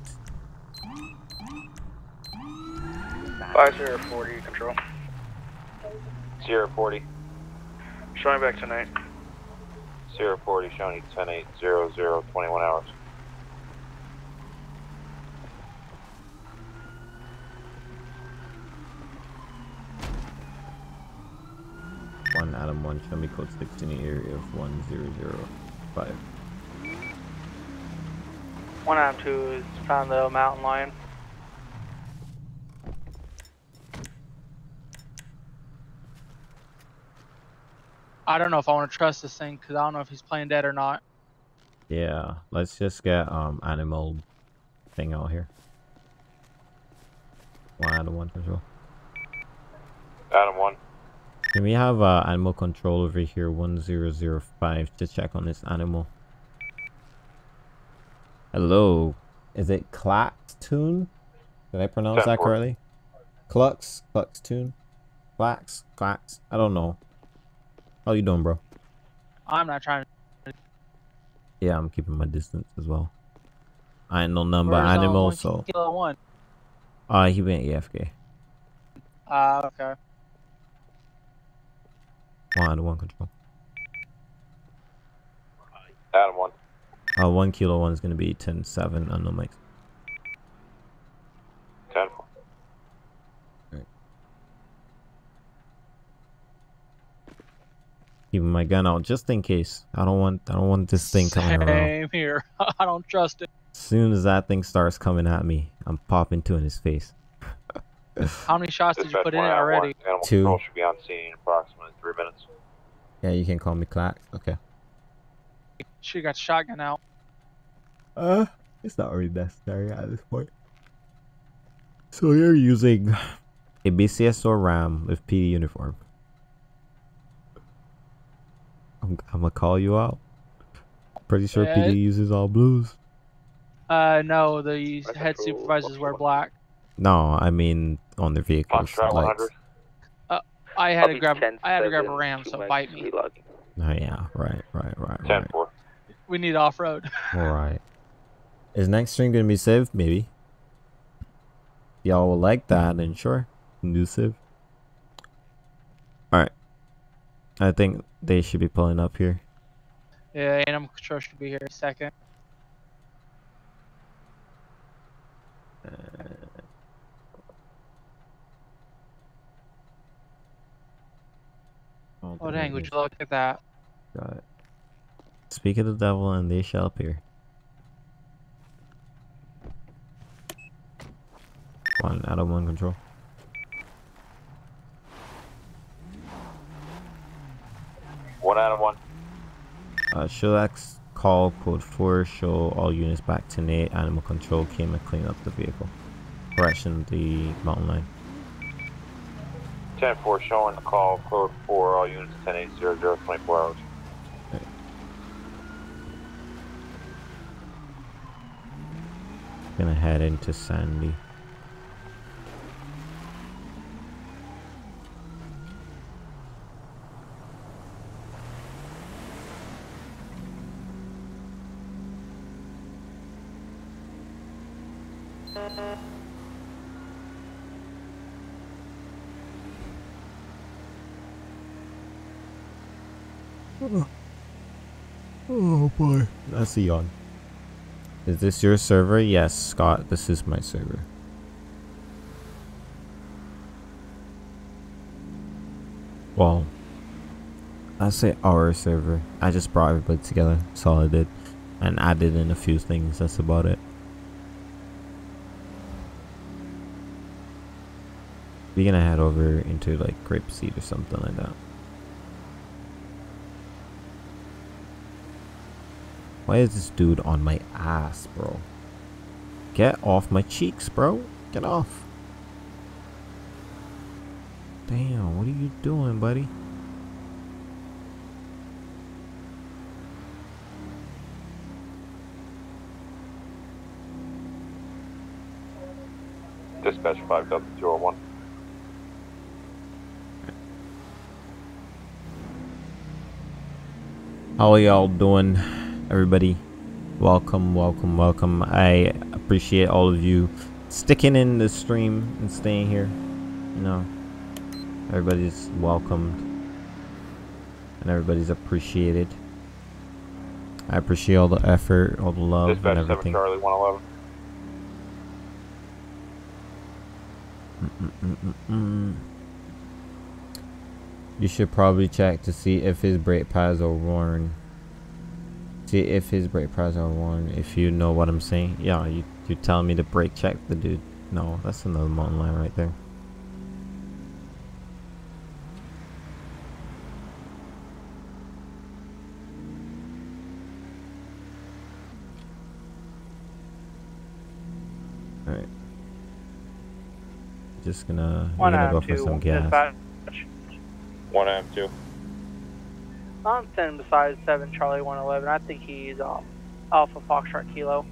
five zero forty, control. Sierra forty. Showing back tonight. Sierra forty, showing you ten eight zero zero, twenty-one hours. One Adam one, show me code six in the area of one zero zero five. One Adam two is found the mountain lion. I don't know if I want to trust this thing because I don't know if he's playing dead or not. Yeah, let's just get um animal thing out here. One Adam one control. Adam one. Can we have uh, animal control over here, one zero zero five, to check on this animal? Hello, is it Clax-Tune? Did I pronounce that correctly? Clux, Clux-Tune, Clax, Clax. I don't know. How you doing, bro? I'm not trying to. Yeah, I'm keeping my distance as well. I ain't no number Where's, um, animal, one so. Kilo one? Uh, he went A F K. Ah, uh, okay. One one control. Adam one. Uh, one kilo one is gonna be ten seven on the mic. ten. Right. Keeping my gun out just in case. I don't want I don't want this thing coming around. Same here. I don't trust it. As soon as that thing starts coming at me, I'm popping two in his face. How many shots did you put in it Dispatch one, already? Animal Two. Control should be on scene in approximately three minutes. Yeah, you can call me Clack. Okay. She got shotgun out. Uh, it's not really necessary at this point. So you're using a B C S O RAM with P D uniform. I'm, I'm gonna call you out. Pretty sure Yeah, P D it- uses all blues. Uh, no, the head supervisors wear black. No, I mean on their vehicles. Foxtrot one hundred. Uh, I had I'll to be grab. ten I had to grab a seven, ram, two so minutes bite me. reloading. Oh yeah, right, right, right, ten right. four. We need off road. All right. Is next stream gonna be saved? Maybe. Y'all will like that, then sure. conducive. Alright. I think they should be pulling up here. Yeah, animal control should be here in a second. Oh, Oh there dang, it would is. you look at that? Got it. Speak of the devil and they shall appear. One out of one control. One out of one. Uh, Shillax call code four. Show all units back to Nate. Animal control came and cleaned up the vehicle. Correction, the mountain line. ten four showing the call code four. All units ten eight zero zero twenty-four hours. Gonna head into Sandy. Oh, oh boy. That's a yawn. Is this your server? Yes, Scott, this is my server. Well, I say our server. I just brought everybody together. That's all I did. And added in a few things. That's about it. We're gonna head over into like Grapeseed or something like that. Why is this dude on my ass, bro? Get off my cheeks, bro. Get off. Damn, what are you doing, buddy? Dispatch five Delta two oh one. How are y'all doing, everybody? Welcome, welcome, welcome. I appreciate all of you sticking in the stream and staying here. You know, everybody's welcomed and everybody's appreciated. I appreciate all the effort, all the love, Dispatch and everything. seven Charlie one eleven. Mm -mm -mm -mm. You should probably check to see if his brake pads are worn. See if his brake pads are worn. If you know what I'm saying. Yeah, you you telling me to brake check the dude. No, that's another mountain line right there. Alright. Just gonna, we're gonna go for some gas. One M two. I'm standing beside seven Charlie one eleven. I think he's um, Alpha Foxtrot Kilo.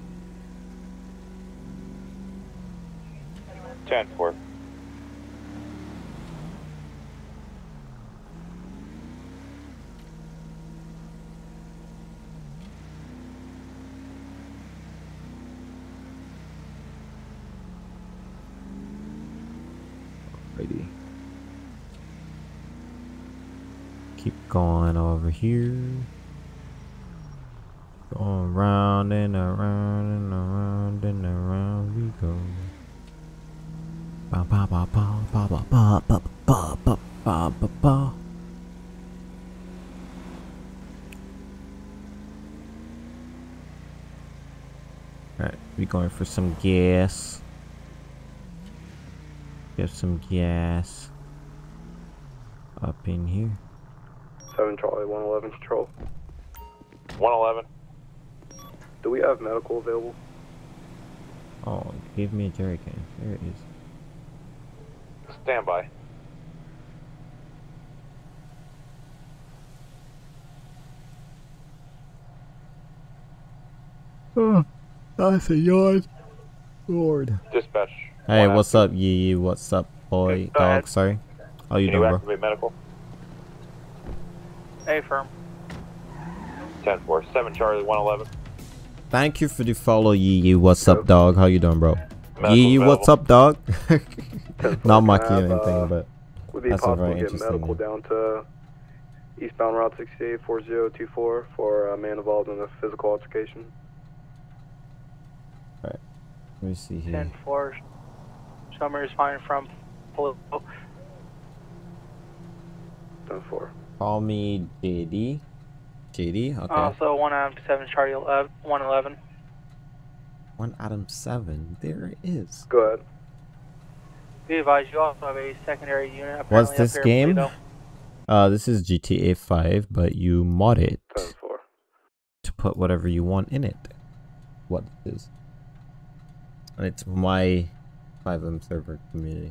ten four. Alrighty. Keep going over here. Going round and around and around and around we go. Ba ba ba ba ba ba ba ba ba ba ba ba ba. Alright, we going for some gas. Get some gas up in here. seven Charlie one eleven Patrol. one eleven. Do we have medical available? Oh, give me a jerry can. There it is. Stand by. Oh, that's a yawn. Lord. Dispatch. Hey, what's up, Yee Yee? What's up, boy? Go ahead. Dog, sorry. How you Can doing, you bro? activate medical? A firm. ten four. seven Charlie one eleven. Thank you for the follow, Yee Yee. What's up, dog? How you doing, bro? Yee, what's up, dog? Not mocking have, anything, uh, but would it be that's a possible very to get interesting medical name. down to eastbound Route sixty-eight four zero two four for a man involved in a physical altercation? Alright, let me see here. ten four, Summer is fine from Polo. ten four. Call me J D. J D, okay. Also, one Adam seven, Charlie eleven, one eleven. One Adam seven, there it is. Go ahead. Be advised, you also have a secondary unit. What's apparently this up here in game? Toledo. Uh, this is G T A five, but you mod it ten four. to put whatever you want in it. What it is. And it's my FiveM server community.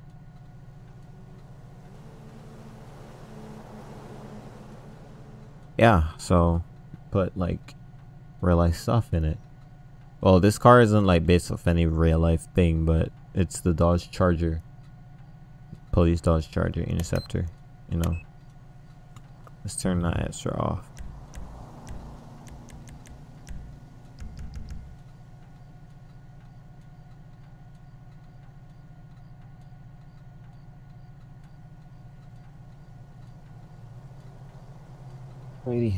Yeah, so put like real life stuff in it. Well, this car isn't like based off any real life thing, but it's the Dodge Charger. Police Dodge Charger Interceptor, you know. Let's turn that extra off. Alrighty.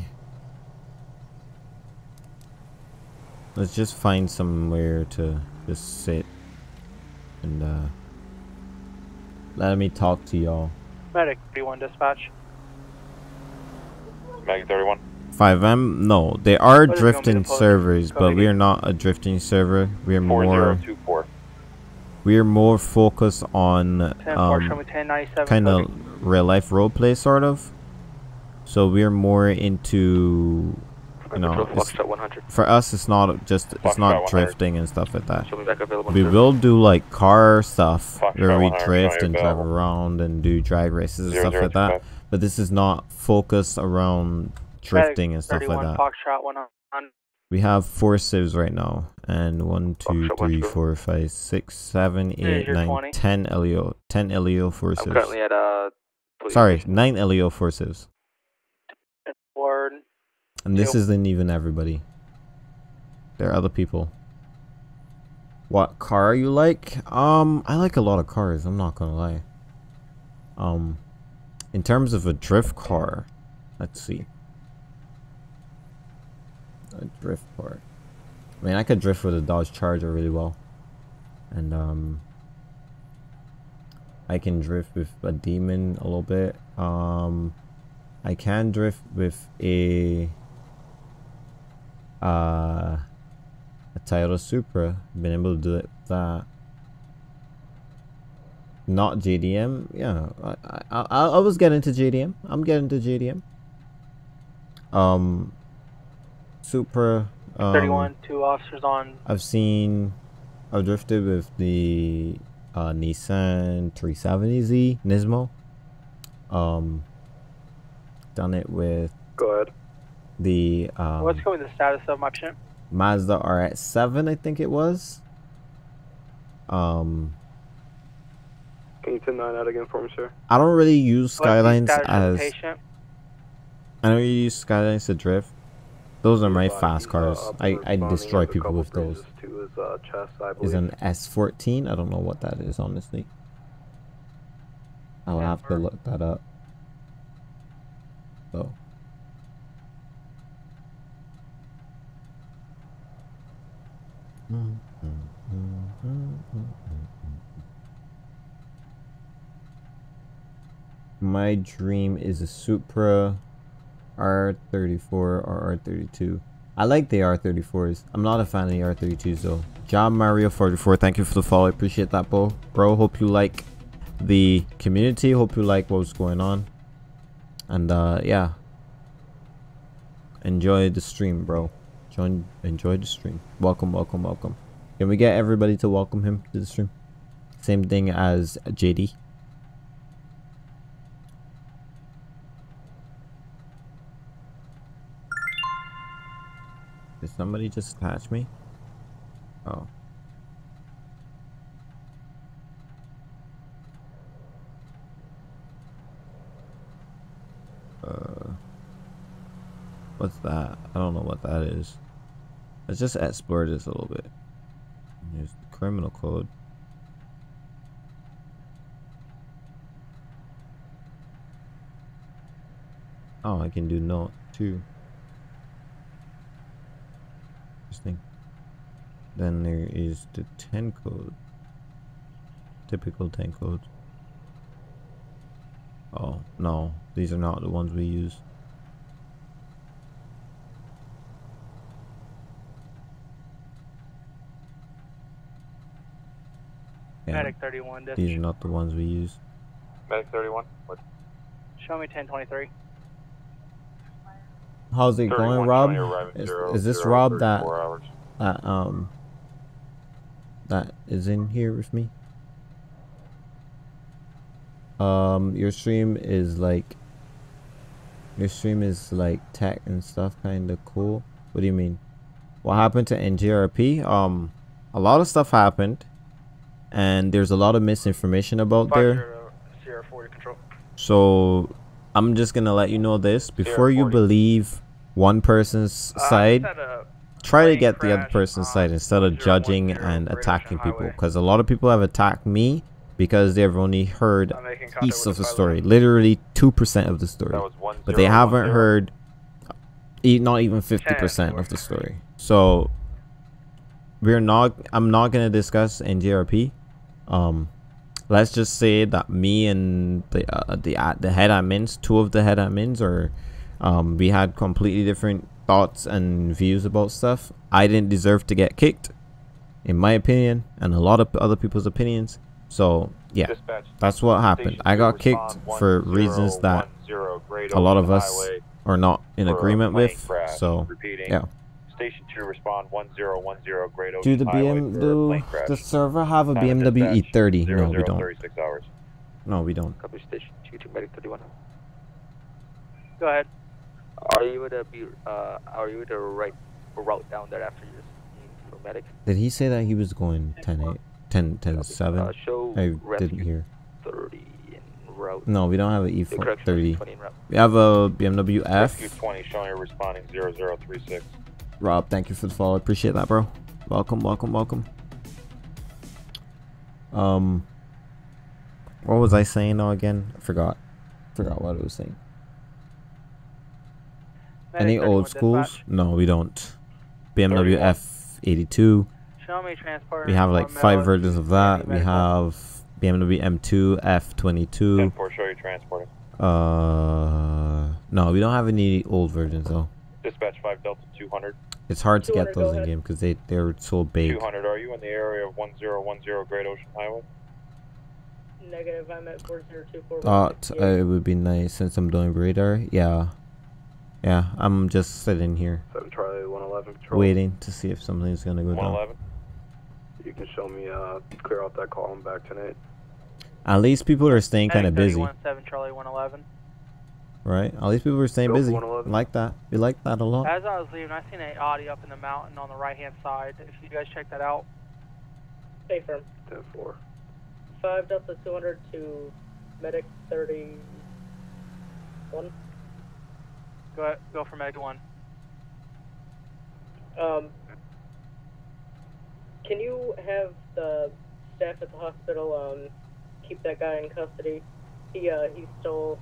Let's just find somewhere to just sit and uh let me talk to y'all. Medic thirty-one dispatch. Mag thirty-one. FiveM, no, they are What is it gonna be, drifting the post servers, but code? we are not a drifting server. We are four zero more two four. we are more focused on ten four, show um me ten ninety-seven. kind of coding. real life roleplay sort of. So we are more into, you know, it's, for us it's not just it's not drifting and stuff like that. We will do like car stuff where we drift and drive around and do drag races and stuff like that, but this is not focused around drifting and stuff like that. Foxtrot one hundred. We have four civs right now, and one, two, three, four, five, six, seven, eight, nine, ten L E O, ten L E O four I'm civs. currently at uh. Sorry, nine L E O four civs. Word. And this Two. isn't even everybody. There are other people. What car you like? Um, I like a lot of cars, I'm not gonna lie. Um, in terms of a drift car, let's see. A drift car. I mean, I could drift with a Dodge Charger really well. And, um, I can drift with a Demon a little bit. Um, I can drift with a uh, a Toyota Supra. Been able to do it with that. Not J D M. Yeah, I, I I I was getting to J D M. I'm getting to J D M. Um, Supra. Um, thirty-one, two officers on. I've seen. I've drifted with the uh, Nissan three seventy Z Nismo. Um. Done it with Go ahead. the um, What's going to the status of my ship? Mazda R X seven, I think it was. Um, Can you ten nine out again for me, sir? I don't really use Skylines What's the status of the as patient? I don't really use Skylines to drift. Those are my Uh, fast he's, cars. uh, up I and I responding. destroy He has a people couple with those. bruises to his, uh, chest, I Is believe. an S fourteen? I don't know what that is, honestly. I'll have to look that up. So. My dream is a Supra R thirty-four or R thirty-two. I like the R thirty-fours. I'm not a fan of the R thirty-twos though. John Mario forty-four, thank you for the follow. I appreciate that, bro. Bro, hope you like the community. Hope you like what's going on. And uh, yeah. Enjoy the stream, bro. Join, enjoy the stream. Welcome, welcome, welcome. Can we get everybody to welcome him to the stream? Same thing as J D. Did somebody just attach me? Oh. Uh, what's that? I don't know what that is. Let's just explore this a little bit. Here's the criminal code. Oh, I can do note too. Interesting. Then there is the ten code. Typical ten code. Oh, no. These are not the ones we use. Yeah, Medic thirty-one. these are not the ones we use. Medic thirty-one. What? Show me ten twenty-three. How's it going, Rob? Is, zero, is this zero, Rob that, hours. that um that is in here with me? Um, your stream is like your stream is like tech and stuff, kind of cool. What do you mean? What happened to N J R P? Um, a lot of stuff happened, and there's a lot of misinformation about there. So I'm just gonna let you know this before you believe one person's Uh, side. Try to get the other person's side instead of judging and attacking people, because a lot of people have attacked me because they've only heard piece of the story, literally two percent of the story, but they haven't heard e not even fifty percent of the story. So we're not I'm not gonna discuss N J R P. Um let's just say that me and the uh, the uh, the head admins, two of the head admins, or um we had completely different thoughts and views about stuff. I didn't deserve to get kicked, in my opinion, and a lot of other people's opinions. So yeah, Dispatch, that's what happened. I got kicked for reasons that a lot of us are not in agreement with. So yeah. Station two respond one zero one zero Great Do Ocean the B Highway M for do plane crash. the server have a Time B M W dispatch, E thirty? zero, No, we zero, don't. thirty-six hours. No, we don't. Copy station two two medic thirty-one. Go ahead. Are you able to be uh are you able to write route down there after you for medic? Did he say that he was going ten eight, ten, ten seven? Uh, show I rescue didn't hear. thirty in route. No, we don't have an E The thirty. We have a B M W Rescue F. twenty showing you're responding zero zero three six. Rob, thank you for the follow. Appreciate that, bro. Welcome, welcome, welcome. Um, what was I saying now again? I forgot. Forgot what I was saying. Any old schools? No, we don't. B M W F eighty-two. Show me transport. We have like five versions of that. We have B M W M two F twenty-two. ten four, show you transporting. Uh, no, we don't have any old versions though. Dispatch five Delta two hundred. It's hard to get those in game because they they're so big. two hundred, are you in the area of one zero one zero Great Ocean Highway? Negative, I'm at four zero two four. Thought uh, it would be nice since I'm doing radar. Yeah, yeah. I'm just sitting here, seven Charlie one eleven patrol. waiting to see if something's gonna go one down. eleven. You can show me uh clear out that column back tonight. At least people are staying kind of busy, seven Charlie one eleven. right? At least people are staying Go busy. one eleven. Like that. We like that a lot. As I was leaving, I seen an Audi up in the mountain on the right hand side. If you guys check that out. Stay firm. ten four. five Delta two hundred to Medic thirty-one. Go ahead, go for Medic one. Um, can you have the staff at the hospital um keep that guy in custody? He uh he stole.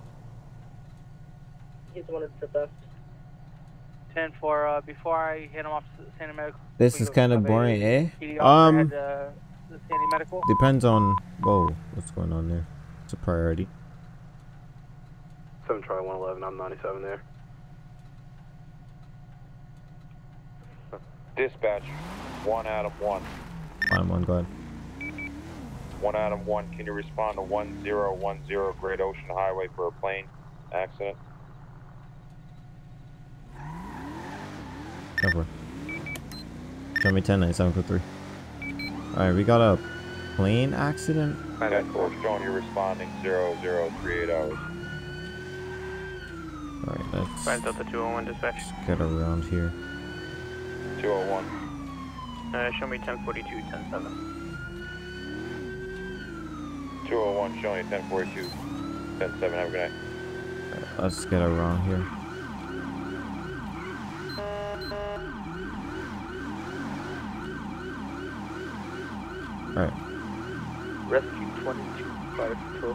He's wanted for theft. ten four. Uh, before I hit him off to Sandy Medical. This is kind of boring, eh? P D officer Um, had, uh, the Sandy Medical. depends on. Whoa, what's going on there? It's a priority. seven Charlie one eleven, I'm ninety-seven there. Dispatch one Adam one. Fine, one, go ahead. one Adam one, can you respond to one zero one zero Great Ocean Highway for a plane accident? Cover. Show me ten nine seven four three. Alright, we got a plane accident. ten four, showing you're responding zero zero three eight hours. Alright, let's five Delta two oh one dispatch. get around here. two oh one. Uh, show me ten forty-two, ten seven. two oh one, showing you ten forty-two, ten seven, have a good night. Alright, let's get around here. Rescue twenty-two, Fire Patrol.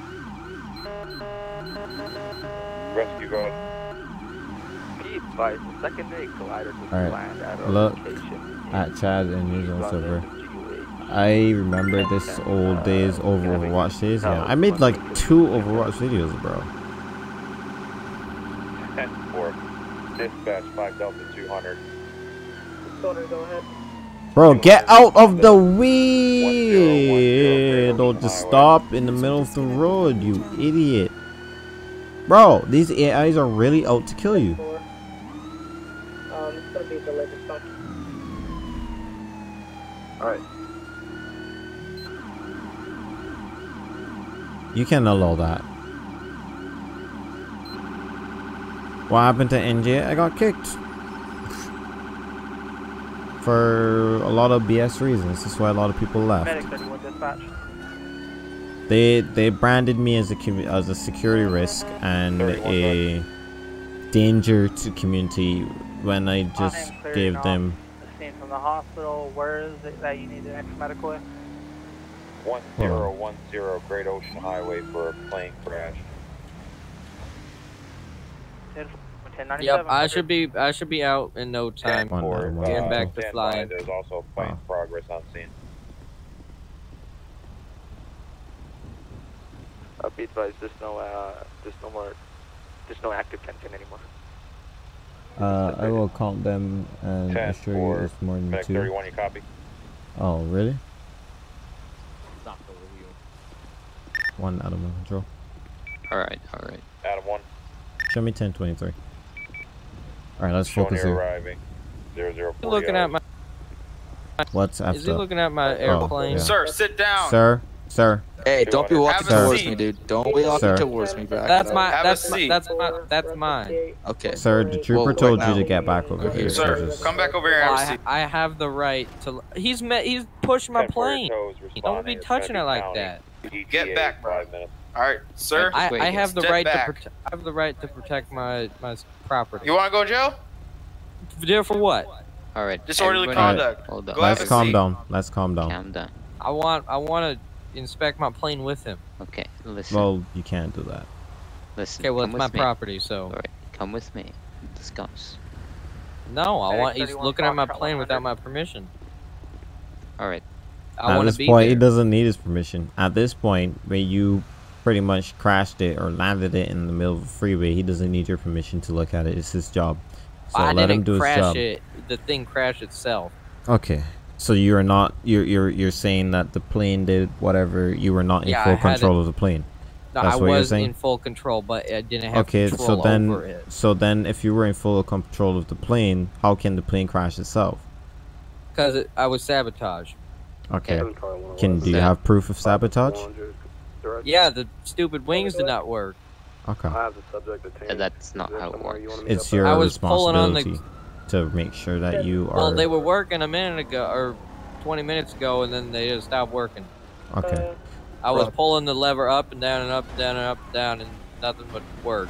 Rescue, go ahead. Be advised, the secondary collider just Alright, landed at our look location. at Chad and his own server. I remember this old days over Overwatch days. Yeah, I made like two Overwatch videos, bro. ten four. Dispatch five Delta two hundred. Stoner, go ahead. Bro, get out of the way! Don't just stop in the middle of the road, you idiot. Bro, these A Is are really out to kill you. Um, it's gonna be the latest one. Alright. You can't allow that. What happened to N J? I got kicked. For a lot of B S reasons. That's why a lot of people left. Medic thirty-one dispatch. They they branded me as a commu as a security risk and a danger to community when I just gave them. The scene from the hospital. Where is it that you need an extra medical in? one zero one zero Great Ocean Highway for a plane crash. Yep, I should be I should be out in no time. For, uh, Getting back to stand flying. by. There's also a plane progress on scene. Uh, be advised, there's no, uh, there's no more, there's no active tension anymore. Uh, I will count them and assure you it's more than two. thirty-one, you copy? Oh, really? One out of my control. Alright, alright. Adam one. Show me ten twenty-three. Alright, let's Showing focus you here. arriving. zero zero four. Looking at my. What's after? Is he looking at my airplane? Oh, yeah. Sir, sit down. Sir, sir. Hey, don't be walking Sir. towards me, dude. Don't be walking Sir. towards me, bro. That's my. Have a That's my. seat. That's my. That's mine. Okay. Sir, the trooper Well, told right you to now. get back over here. Sir, so just- come back over here and Well, have a I, seat. I have the right to. He's met. He's pushed my plane. Don't be touching it like that. Get back, bro. Alright, sir. I, I have the Step right back. to. Prote I have the right to protect my my property. You want to go to jail? Jail for what? Alright. Disorderly everybody- conduct. Hold on. Go have Let's a calm seat. down. Let's calm down. Calm down. I want. I want to inspect my plane with him. Okay, listen. Well, you can't do that. listen. Okay, well, come it's my with me. property, so. Alright, come with me. Discuss. No, I Medic want. He's thirty-one looking at my Foxtrot plane one without hundred. my permission. Alright. I At want this to be point, he there. doesn't need his permission. At this point, where you pretty much crashed it or landed it in the middle of a freeway, he doesn't need your permission to look at it. It's his job. So I let didn't him do his crash job. it. The thing crashed itself. Okay. So you're not you're you're you're saying that the plane did whatever, you were not in Yeah, I full had control it- of the plane. No, That's I what you're was saying? in full control, but I didn't have Okay, control so then over it. so then if you were in full control of the plane, how can the plane crash itself? Because I was sabotaged. Okay. Can do you have proof of sabotage? Yeah, the stupid wings did not work. Okay. I have the subject detained. That's not how it works. It's your I was pulling on the- responsibility to make sure that you are Well, they were working a minute ago, or twenty minutes ago, and then they just stopped working. Okay. I was pulling the lever up and down and up and down and up and down, and nothing would work.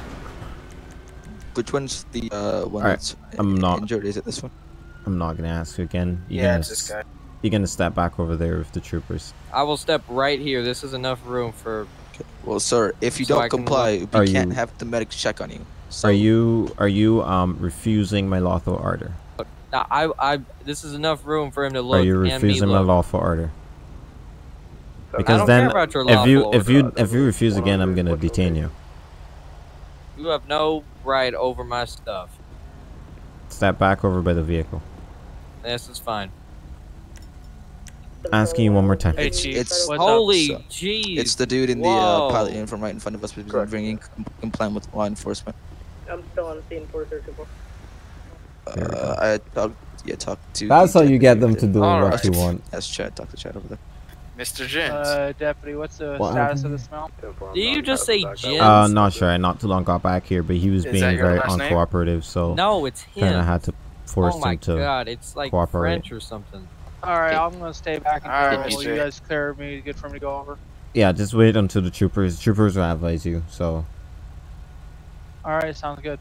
Which one's the uh, one Alright, that's I'm not injured? Is it this one? I'm not gonna ask you again. You're Yeah, gonna it's this s- guy. You're gonna step back over there with the troopers. I will step right here. This is enough room for. Well, sir, if you So don't I can comply, look- we Are can't you- have the medic check on you. So Are you are you um refusing my lawful order? Now, I, I, this is enough room for him to look. Are you and me refusing my look. lawful order? I Because don't then, care about your if you lawful if you order. if you refuse again, I'm gonna detain you. You have no right over my stuff. Step back over by the vehicle. This is fine. Asking you one more time. Hey, Chief. it's What's Holy up? jeez. It's the dude in the Whoa. uh, pilot uniform right in front of us because we're bringing compliant with law enforcement. I'm still on the scene for thirty four. Uh, I talked, yeah, talked to. That's the how you get deputy them to do All what right. you want. That's Chad. Talk to Chad over there. Mister Jens. Uh, Deputy, what's the What status happened? of the smell? Did you just say Jens? Uh, not sure. I not too long got back here, but he was Is being that your very last name? uncooperative, so No, it's him. kind of had to force oh my him to god, it's like cooperate. French or something. Alright, Okay. I'm gonna stay back and All right, control. Mister You guys clear me good for me to go over? Yeah, just wait until the troopers. Troopers will advise you. So, Alright, sounds good.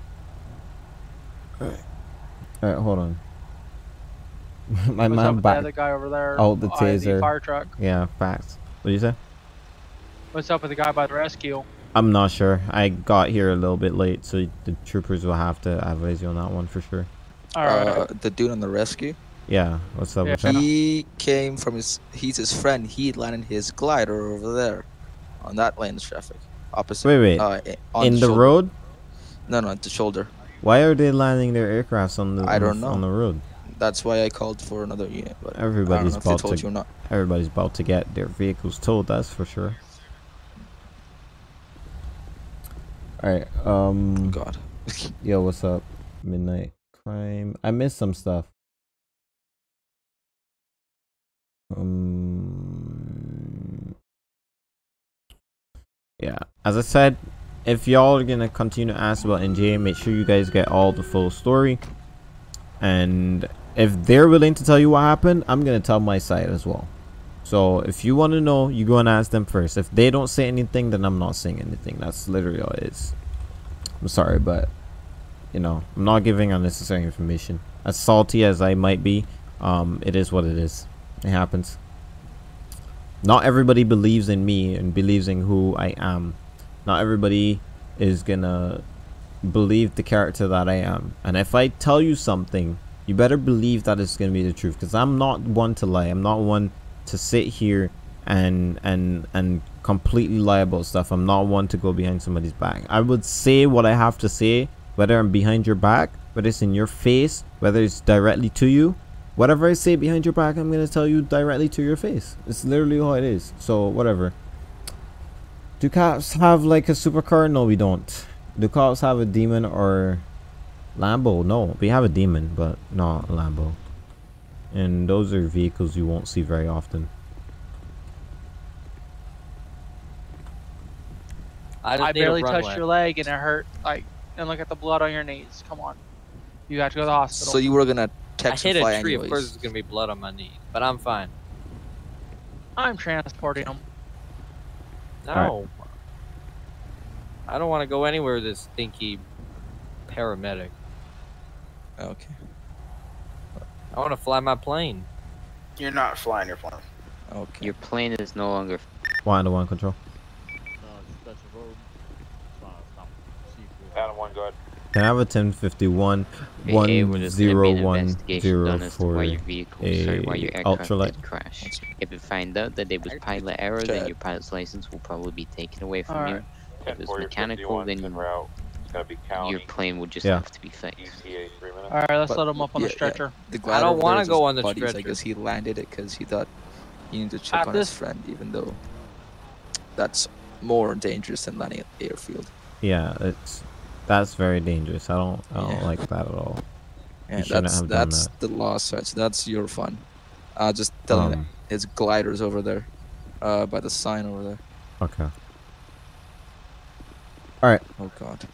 all right, hold on. My What's up man with back. the other guy over there? Oh, the behind taser. fire truck. Yeah, facts. What do you say? What's up with the guy by the rescue? I'm not sure. I got here a little bit late, so the troopers will have to advise you on that one for sure. All right. Uh, the dude on the rescue? Yeah, what's up Yeah. with that? He came from his, he's his friend. He landed his glider over there on that lane of traffic. Opposite. Wait, wait. Uh, on In the shoulder. road? No, no, the shoulder. Why are they landing their aircrafts on the, I on, don't the know. on the road? That's why I called for another unit. But Everybody's I don't know if about they told to. you or not. Everybody's about to get their vehicles towed. That's for sure. All right. Um. God. Yo, what's up? Midnight Crime. I missed some stuff. Um. Yeah. As I said, if y'all are gonna continue to ask about N J, make sure you guys get all the full story. And if they're willing to tell you what happened, I'm gonna tell my side as well. So if you want to know, you go and ask them first. If they don't say anything, then I'm not saying anything. That's literally all it is. I'm sorry, but you know, I'm not giving unnecessary information. As salty as I might be, um, it is what it is. It happens. Not everybody believes in me and believes in who I am. Not everybody is gonna believe the character that I am. And if I tell you something, you better believe that it's gonna be the truth, because I'm not one to lie. I'm not one to sit here and and and completely lie about stuff. I'm not one to go behind somebody's back. I would say what I have to say, whether I'm behind your back, whether it's in your face, whether it's directly to you. Whatever I say behind your back, I'm gonna tell you directly to your face. It's literally how it is. So whatever. Do cops have like a supercar? No, we don't. Do cops have a demon or Lambo? No, we have a demon, but not a Lambo. And those are vehicles you won't see very often. I, I barely touched your leg and it hurt. Like, and look at the blood on your knees. Come on, you got to go to the hospital. So you were gonna text I hit and fly a tree. anyways. Of course, there's gonna be blood on my knee, but I'm fine. I'm transporting him. No, right. I don't want to go anywhere with this stinky paramedic. Okay. I want to fly my plane. You're not flying your plane. Okay. Your plane is no longer. One to one control. Adam one, go ahead. Can I have a ten fifty-one A one A, we're just gonna zero be an one investigation zero done as to for why your vehicle, a sorry, why your aircraft ultralight? did crash. If we find out that it was pilot error, then your pilot's license will probably be taken away from you. If it's mechanical, then route. It's gonna be county. your plane would just Yeah. have to be fixed. All right, let's But- let him up on yeah, the stretcher. Yeah. The I glider don't over wanna there is go his on the buddies. I stretcher. guess he landed it because he thought he needed to check At on this- his friend, even though that's more dangerous than landing at the airfield. Yeah, it's that's very dangerous. I don't I don't Yeah. like that at all. Yeah, You shouldn't that's have done that's that. the law says. That's your fun. Uh, just telling Um, his gliders over there, uh, by the sign over there. Okay. All right. Oh God.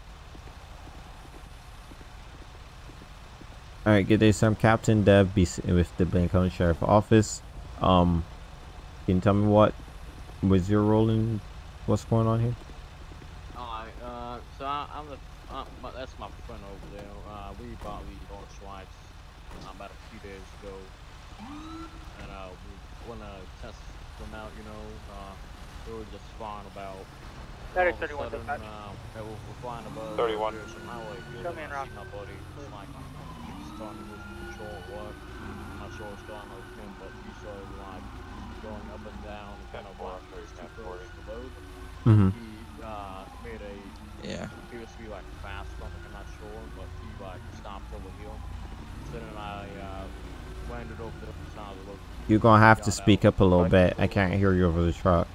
All right. Good day, sir. I'm Captain Dev, B C with the Blaine County Sheriff Office. Um, can you tell me what was your role in what's going on here? Alright, uh, so I, I'm the, uh, my, that's my friend over there. Uh, we bought these orange swipes uh, about a few days ago, and uh, we want to test them out. You know, uh, we were just flying about. That is all of a thirty-one sudden, dispatch. uh, they were, we're flying above thirty-one. Pearson Highway. Here, Show me en and I route. see my buddy. It's like he's starting to lose control or what. I'm not sure what's going on with him, but he started like going up and down, kind of like transporting the load. Mm-hmm. He uh, made a Yeah. appears to be like fast something, I'm not sure, but he like stopped over here. So then I uh, landed over the other side of the road. You're gonna have to Got speak out. up a little bit. I can't hear you over the truck.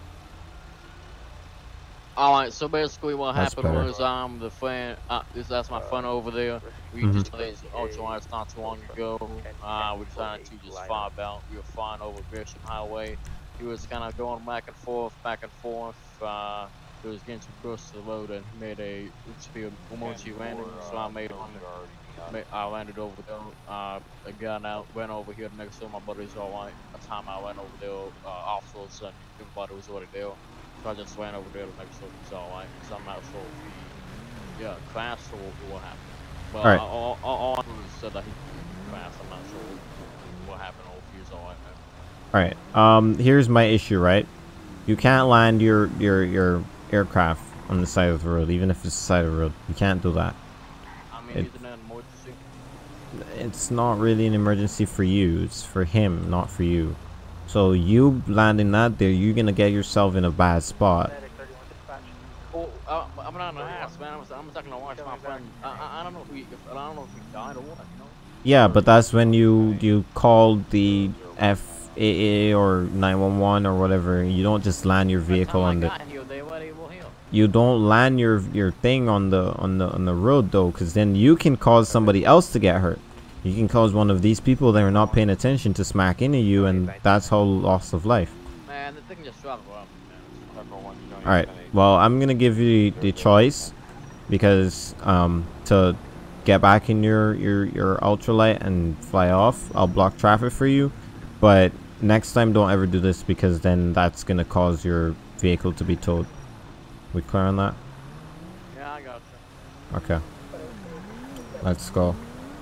Alright, so basically what That's happened better. was um the friend uh this that's my friend over there. We Mhm. just played some ultralights not too long ago. Uh we decided to just fly about. We were flying over Pearson Highway. He was kinda going back and forth, back and forth. Uh he was getting too close to the road and he made a it's be a emergency landing, so I made one ma- I landed over there. Uh I got out, went over here to make sure my buddy's alright. By the time I went over there, uh officers and everybody was already there. So I just ran over there to make sure it was alright, because I'm not sure if he, yeah, crashed or what happened. But Alright. all, all, all I knew is said that he crashed. I'm not sure what happened or if he was alright. All right. Um, here's my issue, right? You can't land your your your aircraft on the side of the road, even if it's the side of the road. You can't do that. I mean, It, isn't that an emergency? it's not really an emergency for you. It's for him, not for you. So you landing that there, you're gonna get yourself in a bad spot. Oh, uh, I'm not on the ass, man. I'm, I'm talking to watch my friend. I, I, I don't know if we, if, I don't know if we died or what, you know. Yeah, but that's when you you call the F A A or nine one one or whatever. You don't just land your vehicle on the. You don't land your your thing on the on the on the road though, because then you can cause somebody else to get hurt. You can cause one of these people that are not paying attention to smack into you, and that's whole loss of life. Man, the thing just dropped. All right. Well, I'm gonna give you the choice because um to get back in your your your ultralight and fly off, I'll block traffic for you. But next time, don't ever do this because then that's gonna cause your vehicle to be towed. We clear on that? Yeah, I got you. Okay. Let's go.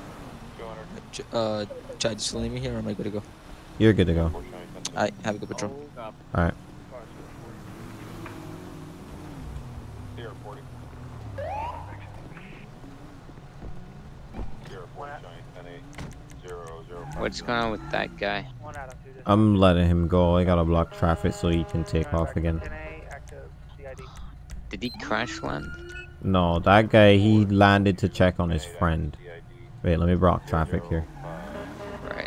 Uh, Chad, just leave me here or am I good to go? You're good to go. Alright, have a good patrol. Alright. What's going on with that guy? I'm letting him go. I gotta block traffic so he can take off again. Did he crash land? No, that guy, he landed to check on his friend. Wait, let me block traffic here. Right.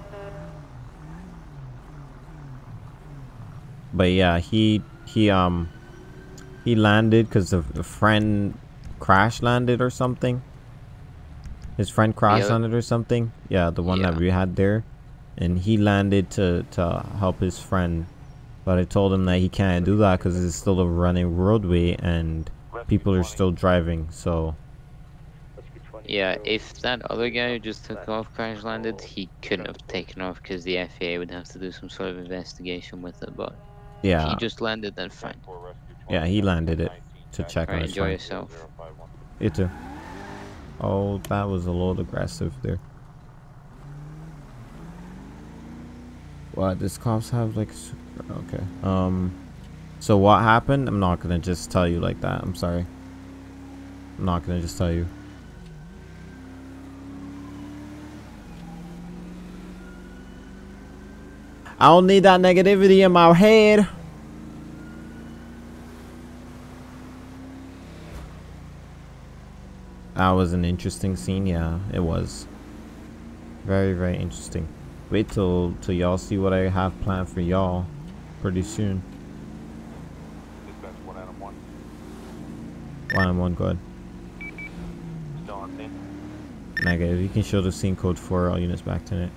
But yeah, he he um he landed because the, the friend crash landed or something. His friend crash Yeah. landed or something. Yeah, the one Yeah. that we had there, and he landed to to help his friend. But I told him that he can't do that because it's still a running roadway and people are still driving. So Yeah, if that other guy who just took off crash landed, he couldn't have taken off because the F A A would have to do some sort of investigation with it. But if yeah, he just landed, then fine. yeah, he landed it to check on Alright, his enjoy friend. yourself. You too. Oh, that was a little aggressive there. What, does cops have like super, okay. Um so what happened? I'm not gonna just tell you like that. I'm sorry. I'm not gonna just tell you. I don't need that negativity in my head. That was an interesting scene. Yeah, it was. Very, very interesting. Wait till till y'all see what I have planned for y'all pretty soon. Dispatch one Adam one. One on one, good. Still on scene. Negative. You can show the scene code for all units back tonight.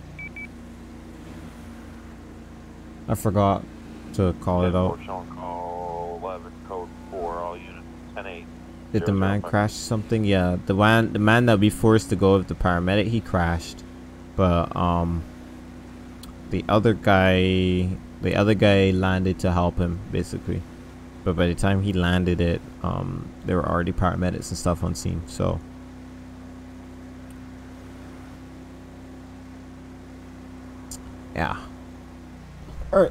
I forgot to call it out. Showing call eleven, code four, all units ten eight. Did the man crash something? Yeah, the man the man that we forced to go with the paramedic, he crashed. But um the other guy the other guy landed to help him basically. But by the time he landed it, um there were already paramedics and stuff on scene, so yeah. Alright.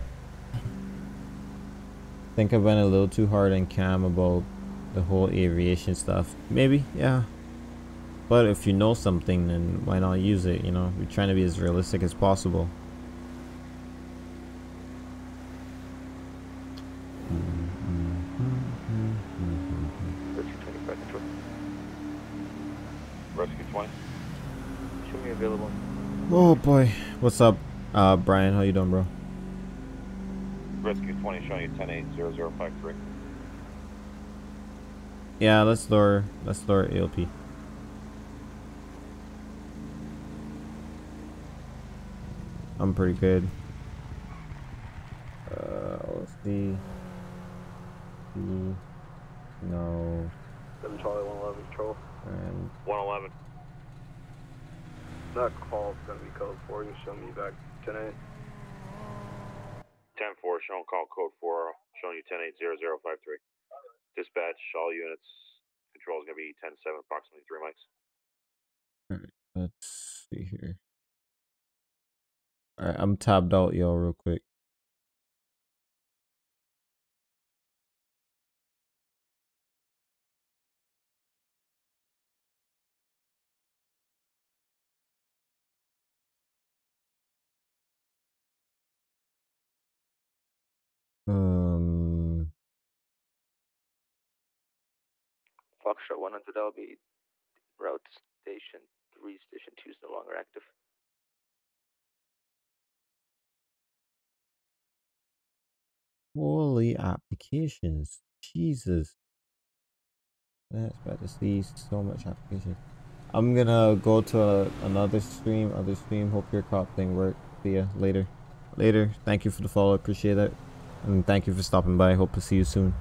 Think I went a little too hard on Cam about the whole aviation stuff. Maybe, yeah. But if you know something, then why not use it, you know? We're trying to be as realistic as possible. Rescue twenty. Show me available. Oh boy. What's up, uh, Brian? How you doing, bro? Rescue twenty showing you ten eight zero zero five three. Yeah, let's lower, let's lower A L P. I'm pretty good. Uh, let's see. No. seven Charlie one eleven Patrol. And one eleven. That call's gonna be code four. You show me back ten eight. ten four showing call code four, showing you ten eight zero zero five three. Dispatch, all units. Control is gonna be ten seven, approximately three mics. alright, let's see here. Alright, I'm tabbed out, y'all, real quick. Foxtrot one hundred, that'll be route station three, station two is no longer active. Holy applications. Jesus. That's about to see so much applications. I'm gonna go to a, another stream, other stream. Hope your cop thing worked. See ya later. Later. Thank you for the follow. Appreciate that. And thank you for stopping by. Hope to see you soon.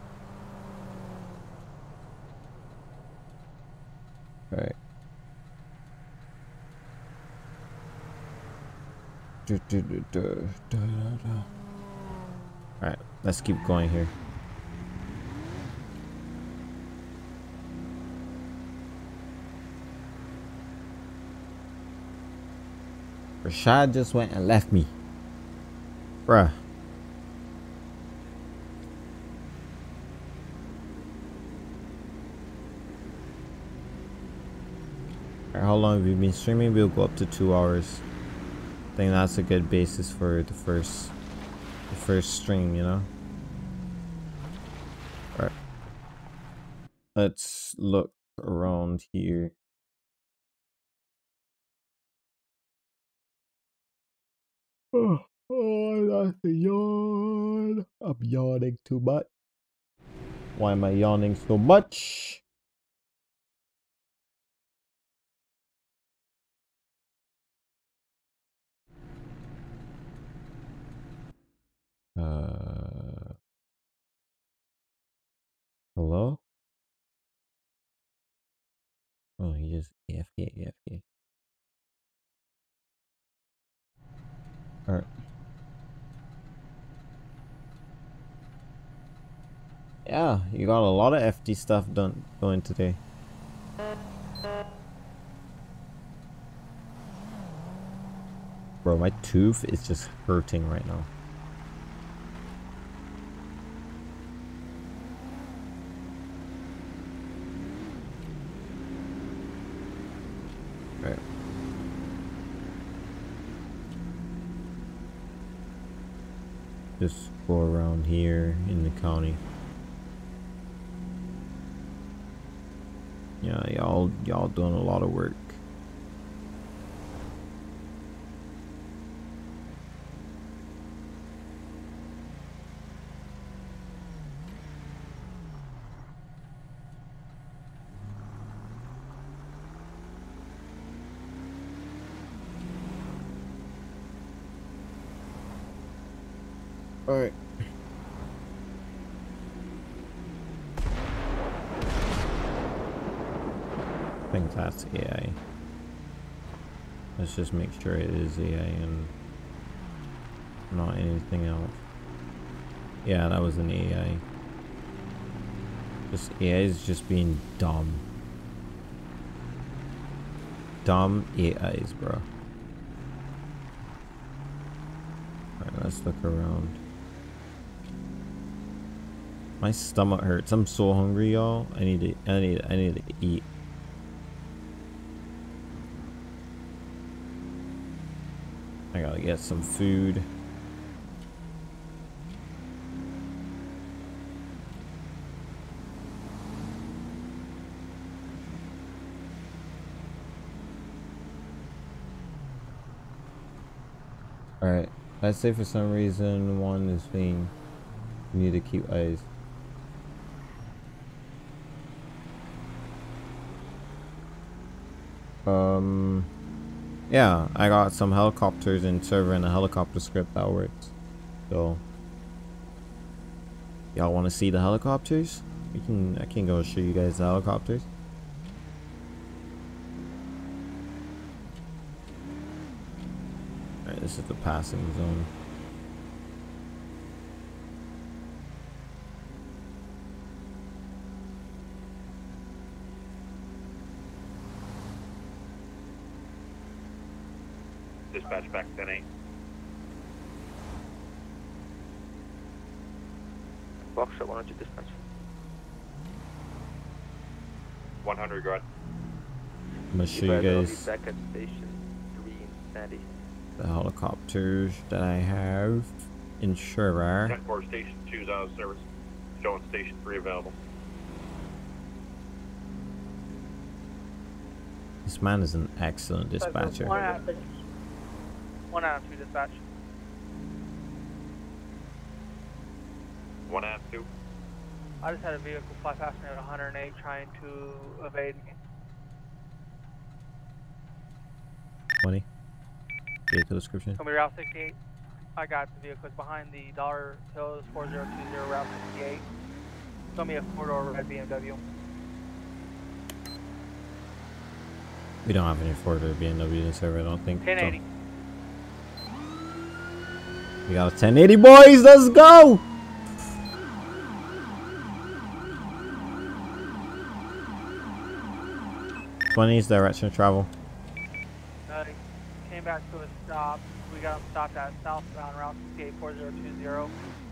Alright. Alright, let's keep going here. Rashad just went and left me. Bruh. Alright, how long have you been streaming? We'll go up to two hours. I think that's a good basis for the first the first stream, you know? Alright. Let's look around here. Oh, oh, that's a yawn. I'm yawning too much. Why am I yawning so much? Uh, hello? Oh, he just A F K, A F K. Alright. Yeah, you got a lot of F D stuff done going today. Bro, my tooth is just hurting right now. Right. Just go around here in the county. Yeah, y'all y'all doing a lot of work. All right. I think that's A I. Let's just make sure it is A I and not anything else. Yeah, that was an A I. Just A I is just being dumb. Dumb A Is, bro. Alright, let's look around. My stomach hurts. I'm so hungry, y'all. I need to I need I need to eat. I gotta get some food. Alright. Let's say for some reason one is being you need to keep eyes. Um, yeah, I got some helicopters in server and a helicopter script that works. So, y'all want to see the helicopters? We can. I can go show you guys the helicopters. Alright, this is the passing zone. Dispatch back ten eight. Foxtrot one hundred dispatch. one hundred, go ahead. I'm gonna show you guys back at station three in Sandy. the helicopters that I have in server. ten four, station two's out of service. Showing station three available. This man is an excellent dispatcher. One out, one out of two dispatch. One out of two. I just had a vehicle fly past me at one hundred eight trying to evade me. twenty. Vehicle description. Coming Route sixty-eight. I got the vehicle. It's behind the Dollar Hills four zero two zero Route sixty-eight. It's gonna be a four-door red B M W. We don't have any four-door B M W in the server, I don't think. ten eighty. So. We got a ten eighty, boys. Let's go. twenty is direction of travel. Uh, came back to a stop. We got him stopped at southbound Route sixty-eight four zero two zero.